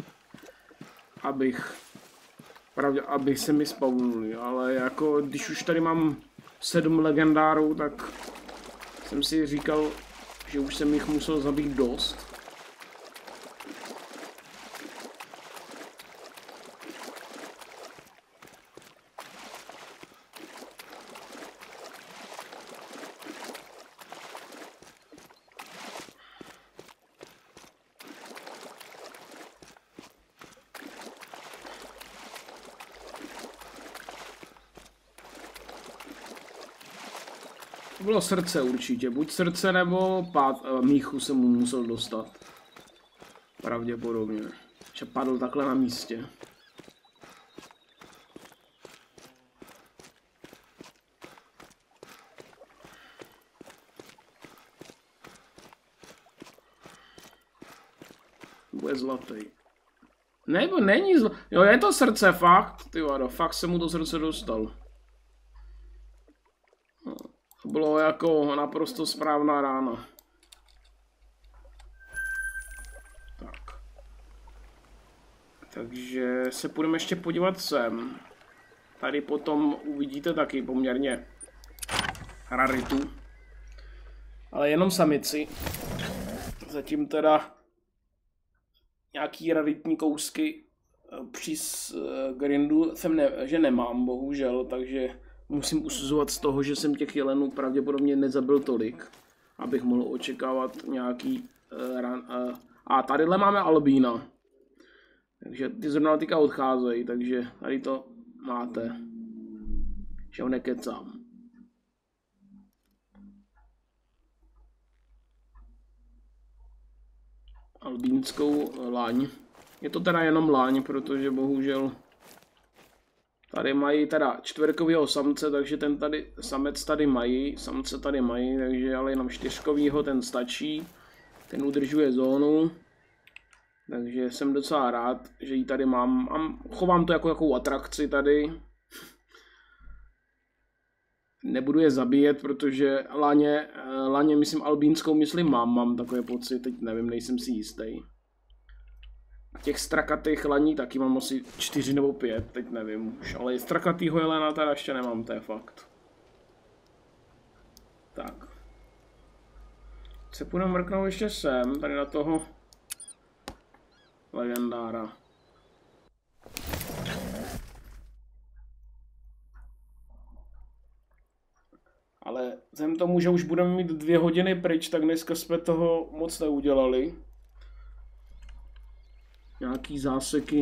Aby se mi spawnuli, ale jako když už tady mám 7 legendárů, tak jsem si říkal, že už jsem jich musel zabít dost. To bylo srdce určitě, buď srdce nebo míchu jsem mu musel dostat. Pravděpodobně. Že padl takhle na místě. Bude zlatý. Nebo není zlatý. Jo, je to srdce, fakt. Ty vado, fakt jsem mu to srdce dostal. To bylo jako naprosto správná rána. Tak. Takže se půjdeme ještě podívat sem. Tady potom uvidíte taky poměrně raritu. Ale jenom samici. Zatím teda nějaký raritní kousky při grindu že nemám, bohužel, takže musím usuzovat z toho, že jsem těch jelenů pravděpodobně nezabil tolik, abych mohl očekávat nějaký a tadyhle máme albína. Takže ty zrovna teďka odcházejí, takže tady to máte. Že ho nekecám. Albínskou láň. Je to teda jenom láň, protože bohužel tady mají teda čtverkovýho samce, takže ten tady, samec tady mají, samce tady mají, takže ale jenom 4kovýho, ten stačí. Ten udržuje zónu. Takže jsem docela rád, že ji tady mám. Chovám to jako jakou atrakci tady. Nebudu je zabíjet, protože laně myslím albínskou, myslím mám takový pocit, teď nevím, nejsem si jistý. A těch strakatých laní taky mám asi 4 nebo 5, teď nevím už, ale strakatýho jelena tady ještě nemám, to je fakt. Tak. Se půjdeme mrknout ještě sem, tady na toho legendára. Ale vzhledem tomu, že už budeme mít 2 hodiny pryč, tak dneska jsme toho moc neudělali. Nějaký záseky.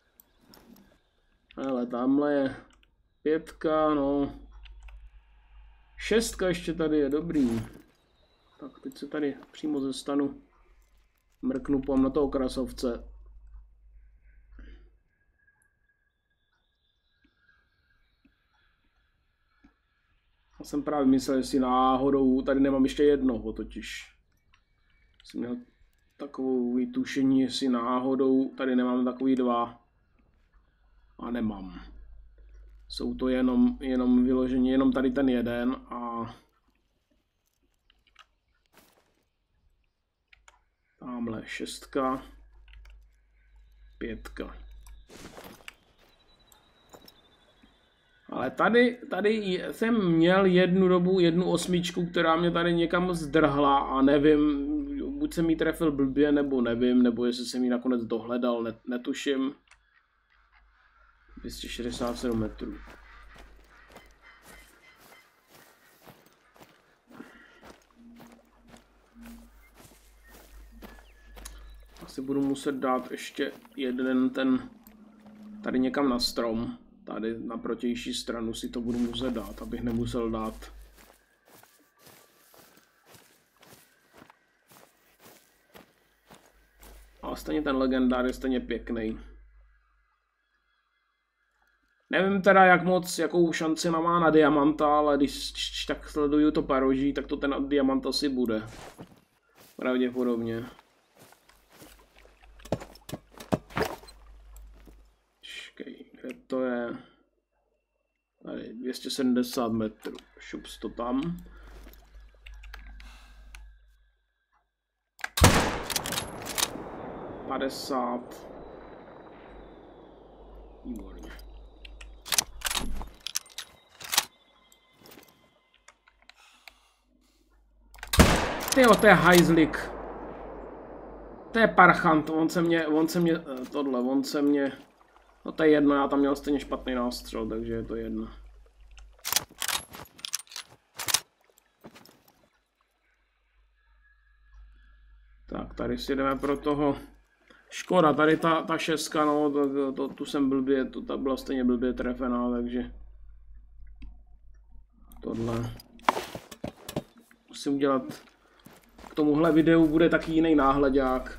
Ale tamhle je 5, no. 6 ještě tady je, dobrý. Tak teď se tady přímo ze stanu mrknu na toho krasovce. Já jsem právě myslel, jestli náhodou tady nemám ještě jednoho totiž. Jsem měl takovou vytušení, jestli náhodou tady nemám takový 2. A nemám. Jsou to jenom vyloženě, jenom tady ten jeden a tamhle 6, 5. Ale tady jsem měl jednu dobu, 8, která mě tady někam zdrhla a nevím, buď jsem jí trefil blbě, nebo nevím, nebo jestli jsem ji nakonec dohledal, netuším. 267 metrů. Asi budu muset dát ještě jeden ten tady někam na strom. Tady na protější stranu si to budu muset dát, abych nemusel dát. Ale stejně ten legendár je stejně pěkný. Nevím teda jakou šanci má na diamanta, ale když tak sleduju to paroží, tak to ten diamant asi bude. Pravděpodobně. Počkej, kde to je? Tady 270 metrů. Šups to tam. $50. Výborně. Tyjo, to je hajzlik. To je parchant, on se mě, no to je jedno, já tam měl stejně špatný nástřel, takže je to jedno. Tak, tady si jdeme pro toho. Škoda, tady ta 6, no, tu jsem blbě, ta byla stejně blbě trefená, takže tohle musím udělat. K tomuhle videu bude taky jiný náhledák,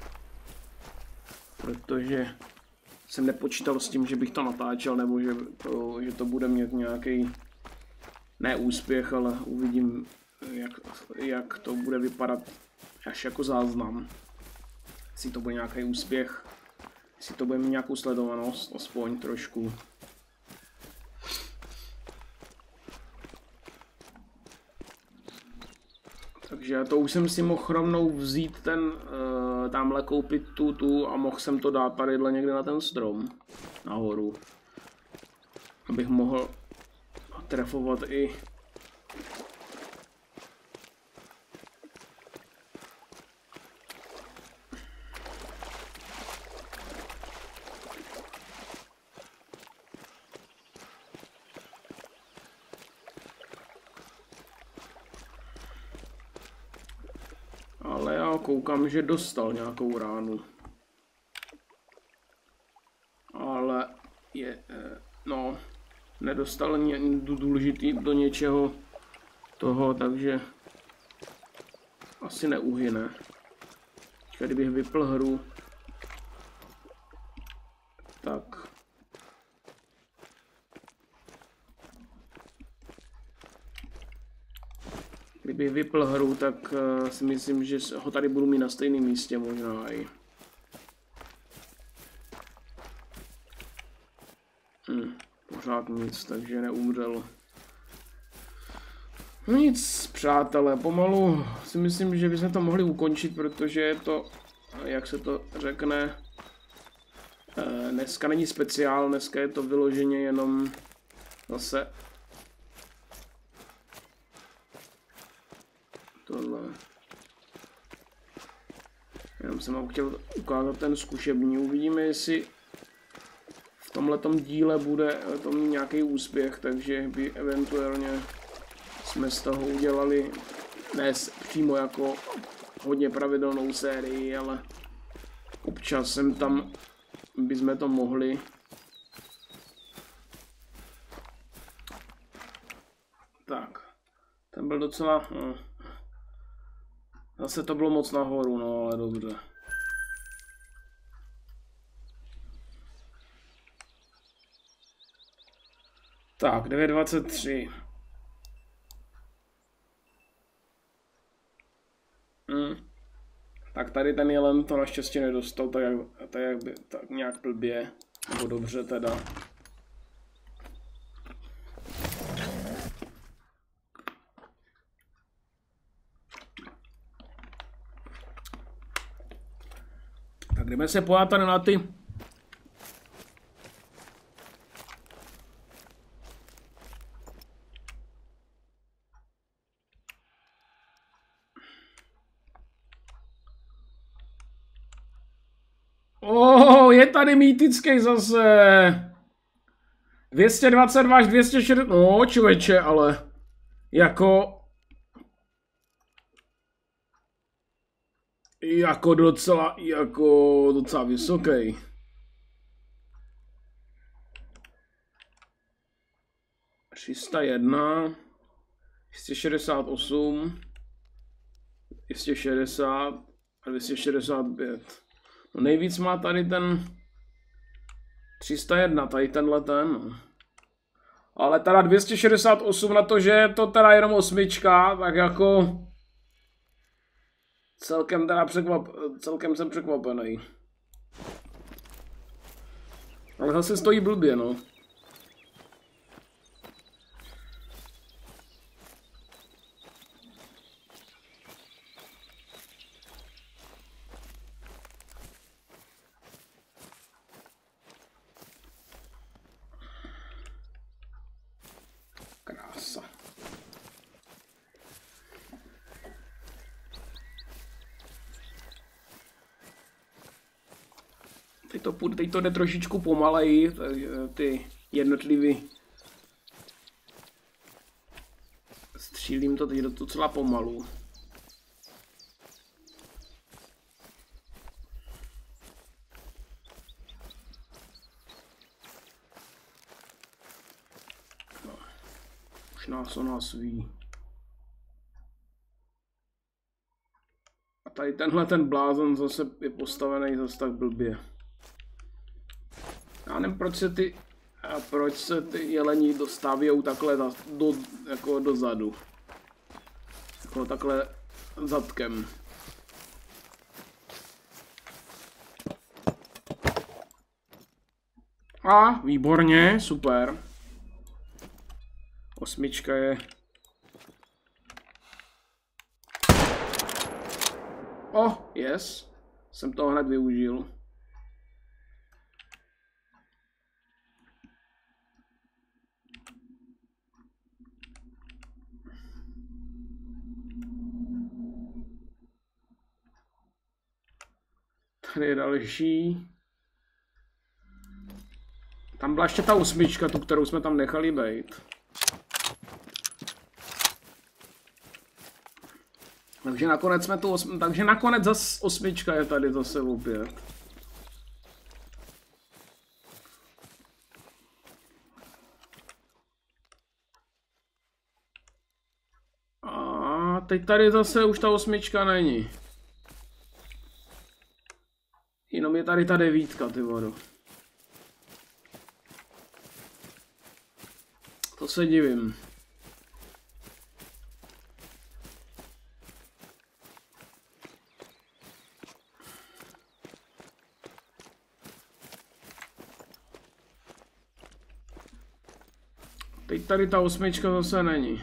protože jsem nepočítal s tím, že bych to natáčel, nebo že to bude mít nějaký neúspěch, ale uvidím, jak to bude vypadat až jako záznam. Jestli to bude nějaký úspěch, jestli to bude mít nějakou sledovanost, aspoň trošku. Takže to už jsem si mohl rovnou vzít tamhle koupit tu a mohl jsem to dát tadyhle někde na ten strom, nahoru. Abych mohl trefovat i ale já koukám, že dostal nějakou ránu. Ale no, nedostal důležitý do něčeho toho, takže asi neuhyne. Kdybych vypl hru, tak kdybych vypl hru, tak si myslím, že ho tady budu mít na stejném místě možná i. Pořád nic, takže neumřel. No nic, přátelé, pomalu si myslím, že bychom to mohli ukončit, protože je to, jak se to řekne, dneska není speciál, dneska je to vyloženě jenom zase tohle. Jenom jsem vám chtěl ukázat ten zkušební, uvidíme, jestli v tomhletom díle bude to mít nějaký úspěch, takže by eventuálně jsme z toho udělali ne přímo jako hodně pravidelnou sérii, ale občas sem tam bychom to mohli. Tak, ten byl docela, no. Zase to bylo moc nahoru, no ale dobře. Tak, 9.23. Tak tady ten jelen to naštěstí nedostal, tak nějak blbě, nebo dobře teda. Tak jdeme se podívat tady na ty. Je tady mýtický zase. 222 až 260. No, člověče, ale jako docela vysoký. ...301... ...268... ...260... ...a 265... No nejvíc má tady ten 301, tady tenhle ten. No. Ale teda 268 na to, že je to teda jenom osmička, tak jako celkem jsem překvapený. Ale zase stojí blbě, no. Krása. Teď to jde trošičku pomaleji, ty jednotlivý. Střílím to teď docela pomalu. No. Už nás o nás ví. A tady tenhle ten blázon zase je postavený zase tak blbě. Já nevím, proč se ty jelení dostávají takhle jako dozadu. Jako takhle zadkem. A, výborně, super. Osmička je... Yes. Jsem to hned využil. Tady je další. Tam byla ještě ta osmička, tu, kterou jsme tam nechali být. Takže nakonec zase osmička je tady zase opět. A teď tady zase už ta osmička není. Jenom je tady ta devítka, ty vodo. To se divím. teď tady ta 8 zase není.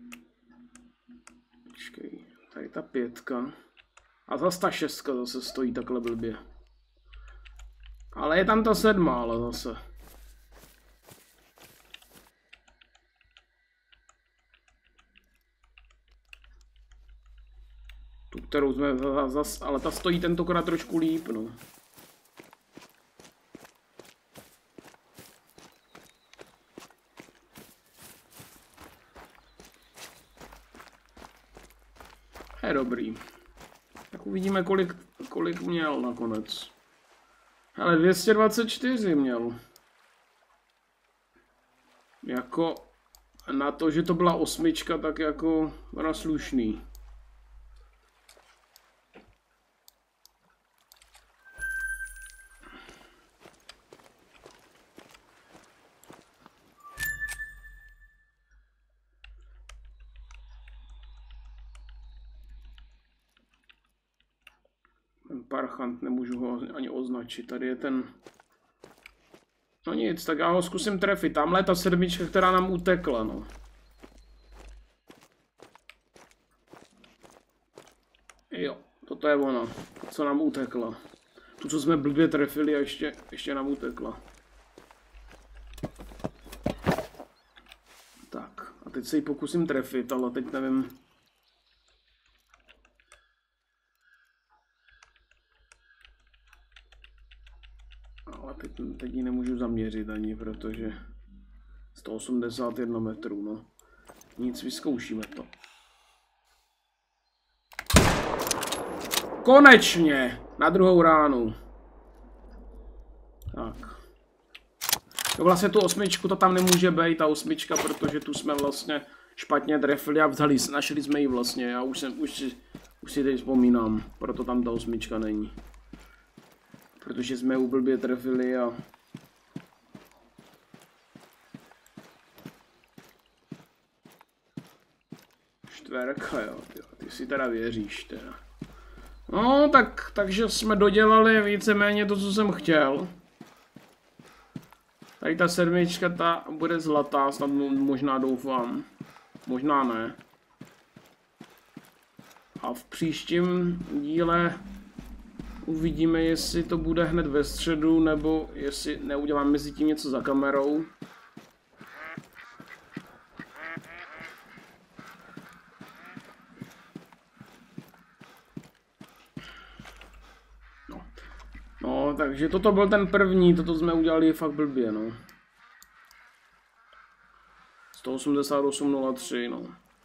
Počkej, tady ta 5. A zase ta 6 zase stojí takhle blbě. Ale je tam ta 7, ale zase. Tu, kterou jsme zase, ale ta stojí tentokrát trošku líp, no. Je dobrý. Tak uvidíme, kolik měl nakonec. Ale 224 měl. Jako na to, že to byla 8, tak jako byla slušný. Parchant, nemůžu ho ani označit, tady je ten... No nic, tak já ho zkusím trefit, tamhle je ta 7, která nám utekla, no. Jo, toto je ona, co nám utekla. Tu, co jsme blbě trefili a ještě nám utekla. Tak, a teď se ji pokusím trefit, ale teď nevím... Teď ji nemůžu zaměřit ani, protože 181 metrů, no. Nic, vyzkoušíme to. Konečně! Na druhou ránu. Tak. No vlastně tu 8 to tam nemůže být, ta 8, protože tu jsme vlastně špatně trefili a našli jsme ji vlastně. Já už si teď vzpomínám, proto tam ta 8 není. Protože jsme ji blbě trefili a... Čtverka, jo, ty si teda věříš teda. No, takže jsme dodělali víceméně to, co jsem chtěl. Tady ta 7, ta bude zlatá, snad možná doufám. Možná ne. A v příštím díle uvidíme, jestli to bude hned ve středu, nebo jestli neudělám mezi tím něco za kamerou. No, takže toto byl ten první, toto jsme udělali fakt blbě, no. 188,03, no.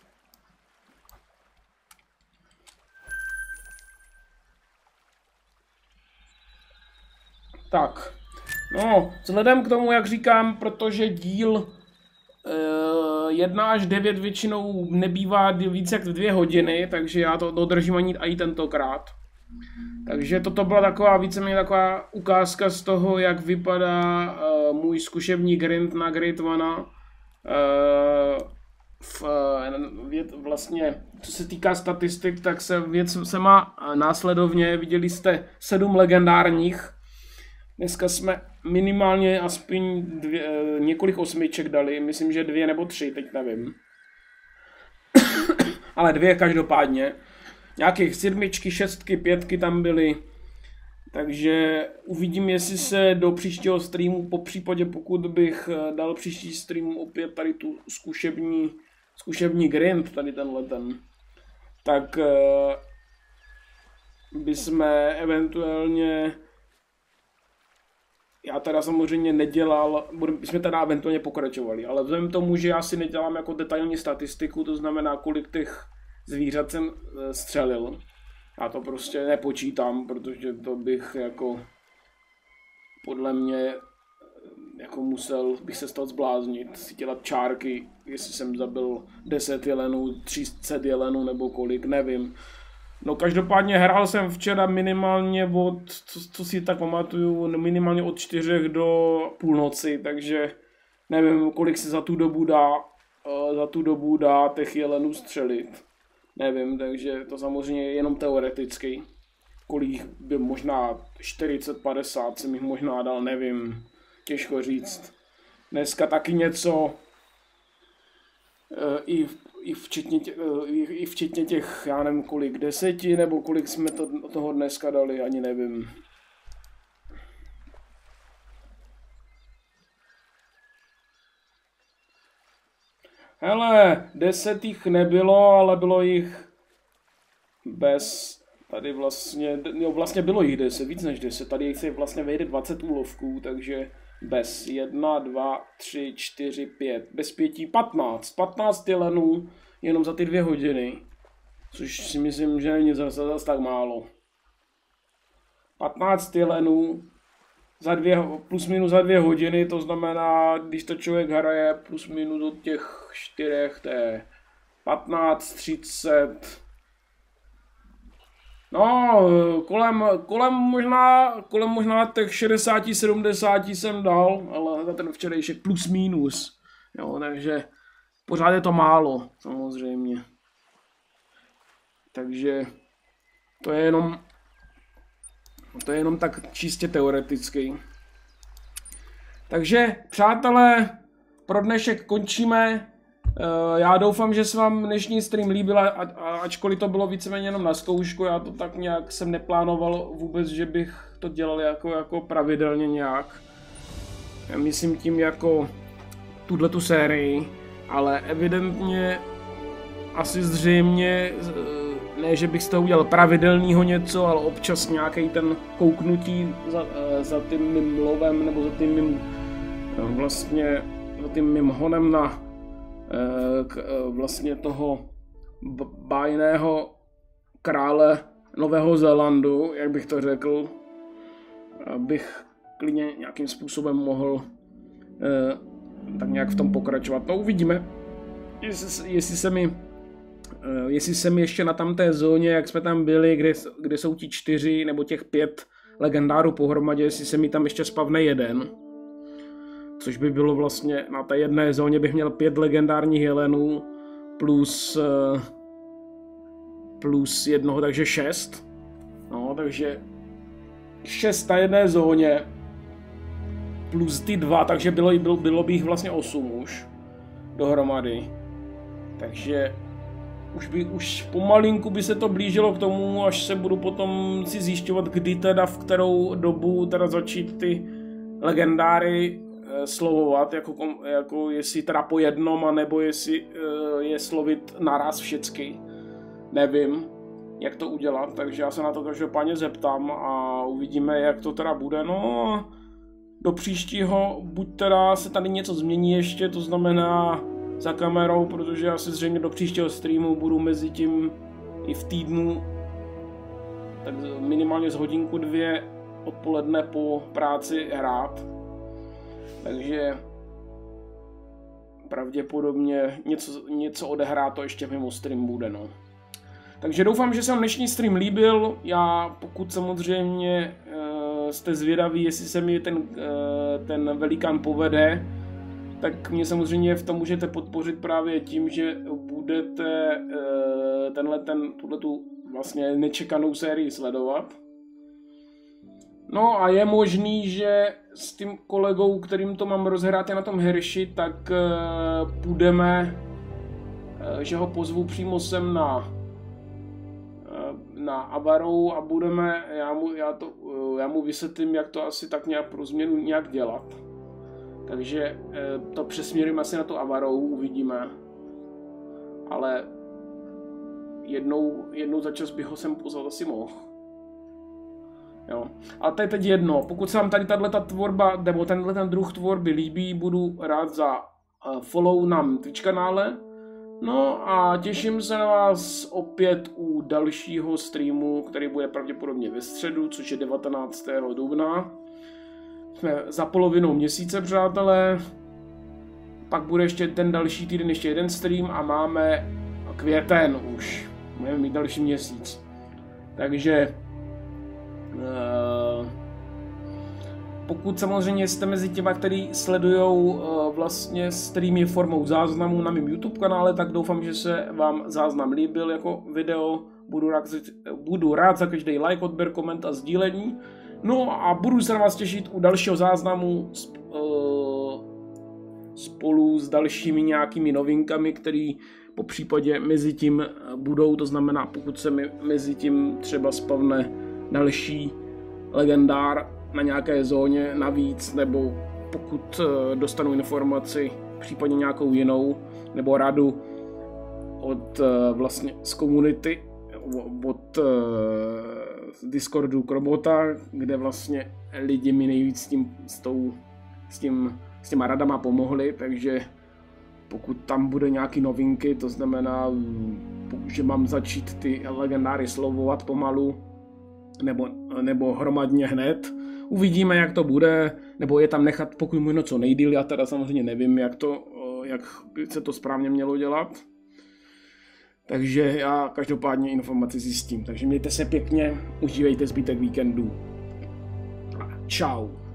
Tak, no, vzhledem k tomu, jak říkám, protože díl 1 až 9 většinou nebývá víc jak 2 hodiny, takže já to dodržím ani tentokrát. Takže toto byla taková víceméně taková ukázka z toho, jak vypadá můj zkušební grind na Grade 1. Vlastně, co se týká statistik, tak se má následovně, viděli jste 7 legendárních. Dneska jsme minimálně aspoň několik 8 dali, myslím, že 2 nebo 3, teď nevím. Ale 2 každopádně. Nějakých 7, 6, 5 tam byly. Takže uvidím, jestli se do příštího streamu, po případě pokud bych dal příští stream opět tady tu zkušební grind, tady ten, tak bychom eventuálně, já teda samozřejmě nedělal, bychom teda eventuálně pokračovali, ale vzhledem tomu, že já si nedělám jako detailní statistiku, to znamená, kolik těch zvířat jsem střelil. Já to prostě nepočítám, protože to bych jako podle mě jako bych se z toho zbláznit, si dělat čárky, jestli jsem zabil 10 jelenů, 300 jelenů nebo kolik, nevím. No každopádně hrál jsem včera minimálně co si tak pamatuju, minimálně od 4 do půlnoci, takže nevím, kolik se za tu dobu dá těch jelenů střelit. Nevím, takže to samozřejmě je jenom teoreticky. Kolik by možná 40, 50 jsem jich možná dal, nevím. Těžko říct. Dneska taky něco i včetně těch, já nevím kolik, 10 nebo kolik jsme toho dneska dali, ani nevím. Hele, 10 jich nebylo, ale bylo jich bez, tady vlastně, jo, vlastně bylo jich 10, víc než 10, tady se vlastně vejde 20 úlovků, takže bez 1, 2, 3, 4, 5, bez 5, 15 jelenů jenom za ty 2 hodiny, což si myslím, že není zase tak málo. 15 jelenů plus minus za 2 hodiny, to znamená, když to člověk hraje plus minus od těch 4, to je 15, 30, no, kolem možná těch 60, 70 jsem dal, ale za ten včerejšek plus minus, jo, takže pořád je to málo, samozřejmě. Takže to je jenom tak čistě teoreticky. Takže, přátelé, pro dnešek končíme. Já doufám, že se vám dnešní stream líbil, ačkoliv to bylo víceméně jenom na zkoušku, já to tak nějak jsem neplánoval vůbec, že bych to dělal jako pravidelně nějak. Já myslím tím jako tuhletu sérii, ale evidentně asi zřejmě, ne, že bych z toho udělal pravidelného něco, ale občas nějaký ten kouknutí za tím mým lovem, nebo za tím mým vlastně, za tím mým honem na vlastně toho bájného krále Nového Zélandu, jak bych to řekl, abych klidně nějakým způsobem mohl tak nějak v tom pokračovat. No uvidíme, jestli se mi ještě na tamté zóně, jak jsme tam byli, kde jsou ti 4 nebo těch 5 legendárů pohromadě, jestli se mi tam ještě spavne jeden. Což by bylo vlastně, na té jedné zóně bych měl 5 legendárních jelenů plus jednoho, takže 6. No, takže 6 na jedné zóně plus ty 2, takže bylo by jich vlastně 8 už dohromady. Takže už pomalinku by se to blížilo k tomu, až se budu potom si zjišťovat, kdy teda v kterou dobu teda začít ty legendáry slovovat, jako jestli teda po jednom, anebo jestli je slovit naraz všecky. Nevím, jak to udělat, takže já se na to každopádně zeptám a uvidíme, jak to teda bude. No do příštího buď teda se tady něco změní ještě, to znamená za kamerou, protože asi zřejmě do příštího streamu budu mezi tím i v týdnu tak minimálně z hodinku 2 odpoledne po práci hrát. Takže pravděpodobně něco odehrát to ještě mimo stream bude, no. Takže doufám, že se vám dnešní stream líbil. Já pokud samozřejmě jste zvědaví, jestli se mi ten velikán povede, tak mě samozřejmě v tom můžete podpořit právě tím, že budete tuhletu vlastně nečekanou sérii sledovat. No a je možný, že s tím kolegou, kterým to mám rozhrát na tom Herši, tak že ho pozvu přímo sem na Avarou a já mu vysvětlím, jak to asi tak nějak pro změnu nějak dělat. Takže to přesměrím asi na tu Avarou, uvidíme. Ale jednou za čas bych ho sem pozvat asi mohl. Jo. A to je teď jedno, pokud se vám tady tato tvorba, nebo ten druh tvorby líbí, budu rád za follow na Twitch kanále. No a těším se na vás opět u dalšího streamu, který bude pravděpodobně ve středu, což je 19. dubna. Jsme za polovinou měsíce, přátelé. Pak bude ještě ten další týden ještě jeden stream a máme květen už. Budeme mít další měsíc. Takže pokud samozřejmě jste mezi těma, kteří sledujou vlastně streamy formou záznamu na mém YouTube kanále, tak doufám, že se vám záznam líbil jako video. Budu rád za každý like, odběr, koment a sdílení. No a budu se na vás těšit u dalšího záznamu spolu s dalšími nějakými novinkami, které po případě mezi tím budou, to znamená, pokud se mi mezi tím třeba spavne další legendár na nějaké zóně navíc, nebo pokud dostanu informaci, případně nějakou jinou, nebo radu od vlastně z komunity, od Discordu Krobota, kde vlastně lidi mi nejvíc s těma radama pomohli, takže pokud tam bude nějaký novinky, to znamená, že mám začít ty legendáry slovovat pomalu, nebo hromadně hned, uvidíme, jak to bude, nebo je tam nechat pokud možno co nejdýl, já teda samozřejmě nevím, jak se to správně mělo dělat. Takže já každopádně informaci zjistím. Takže mějte se pěkně, užívejte zbytek víkendu. Čau.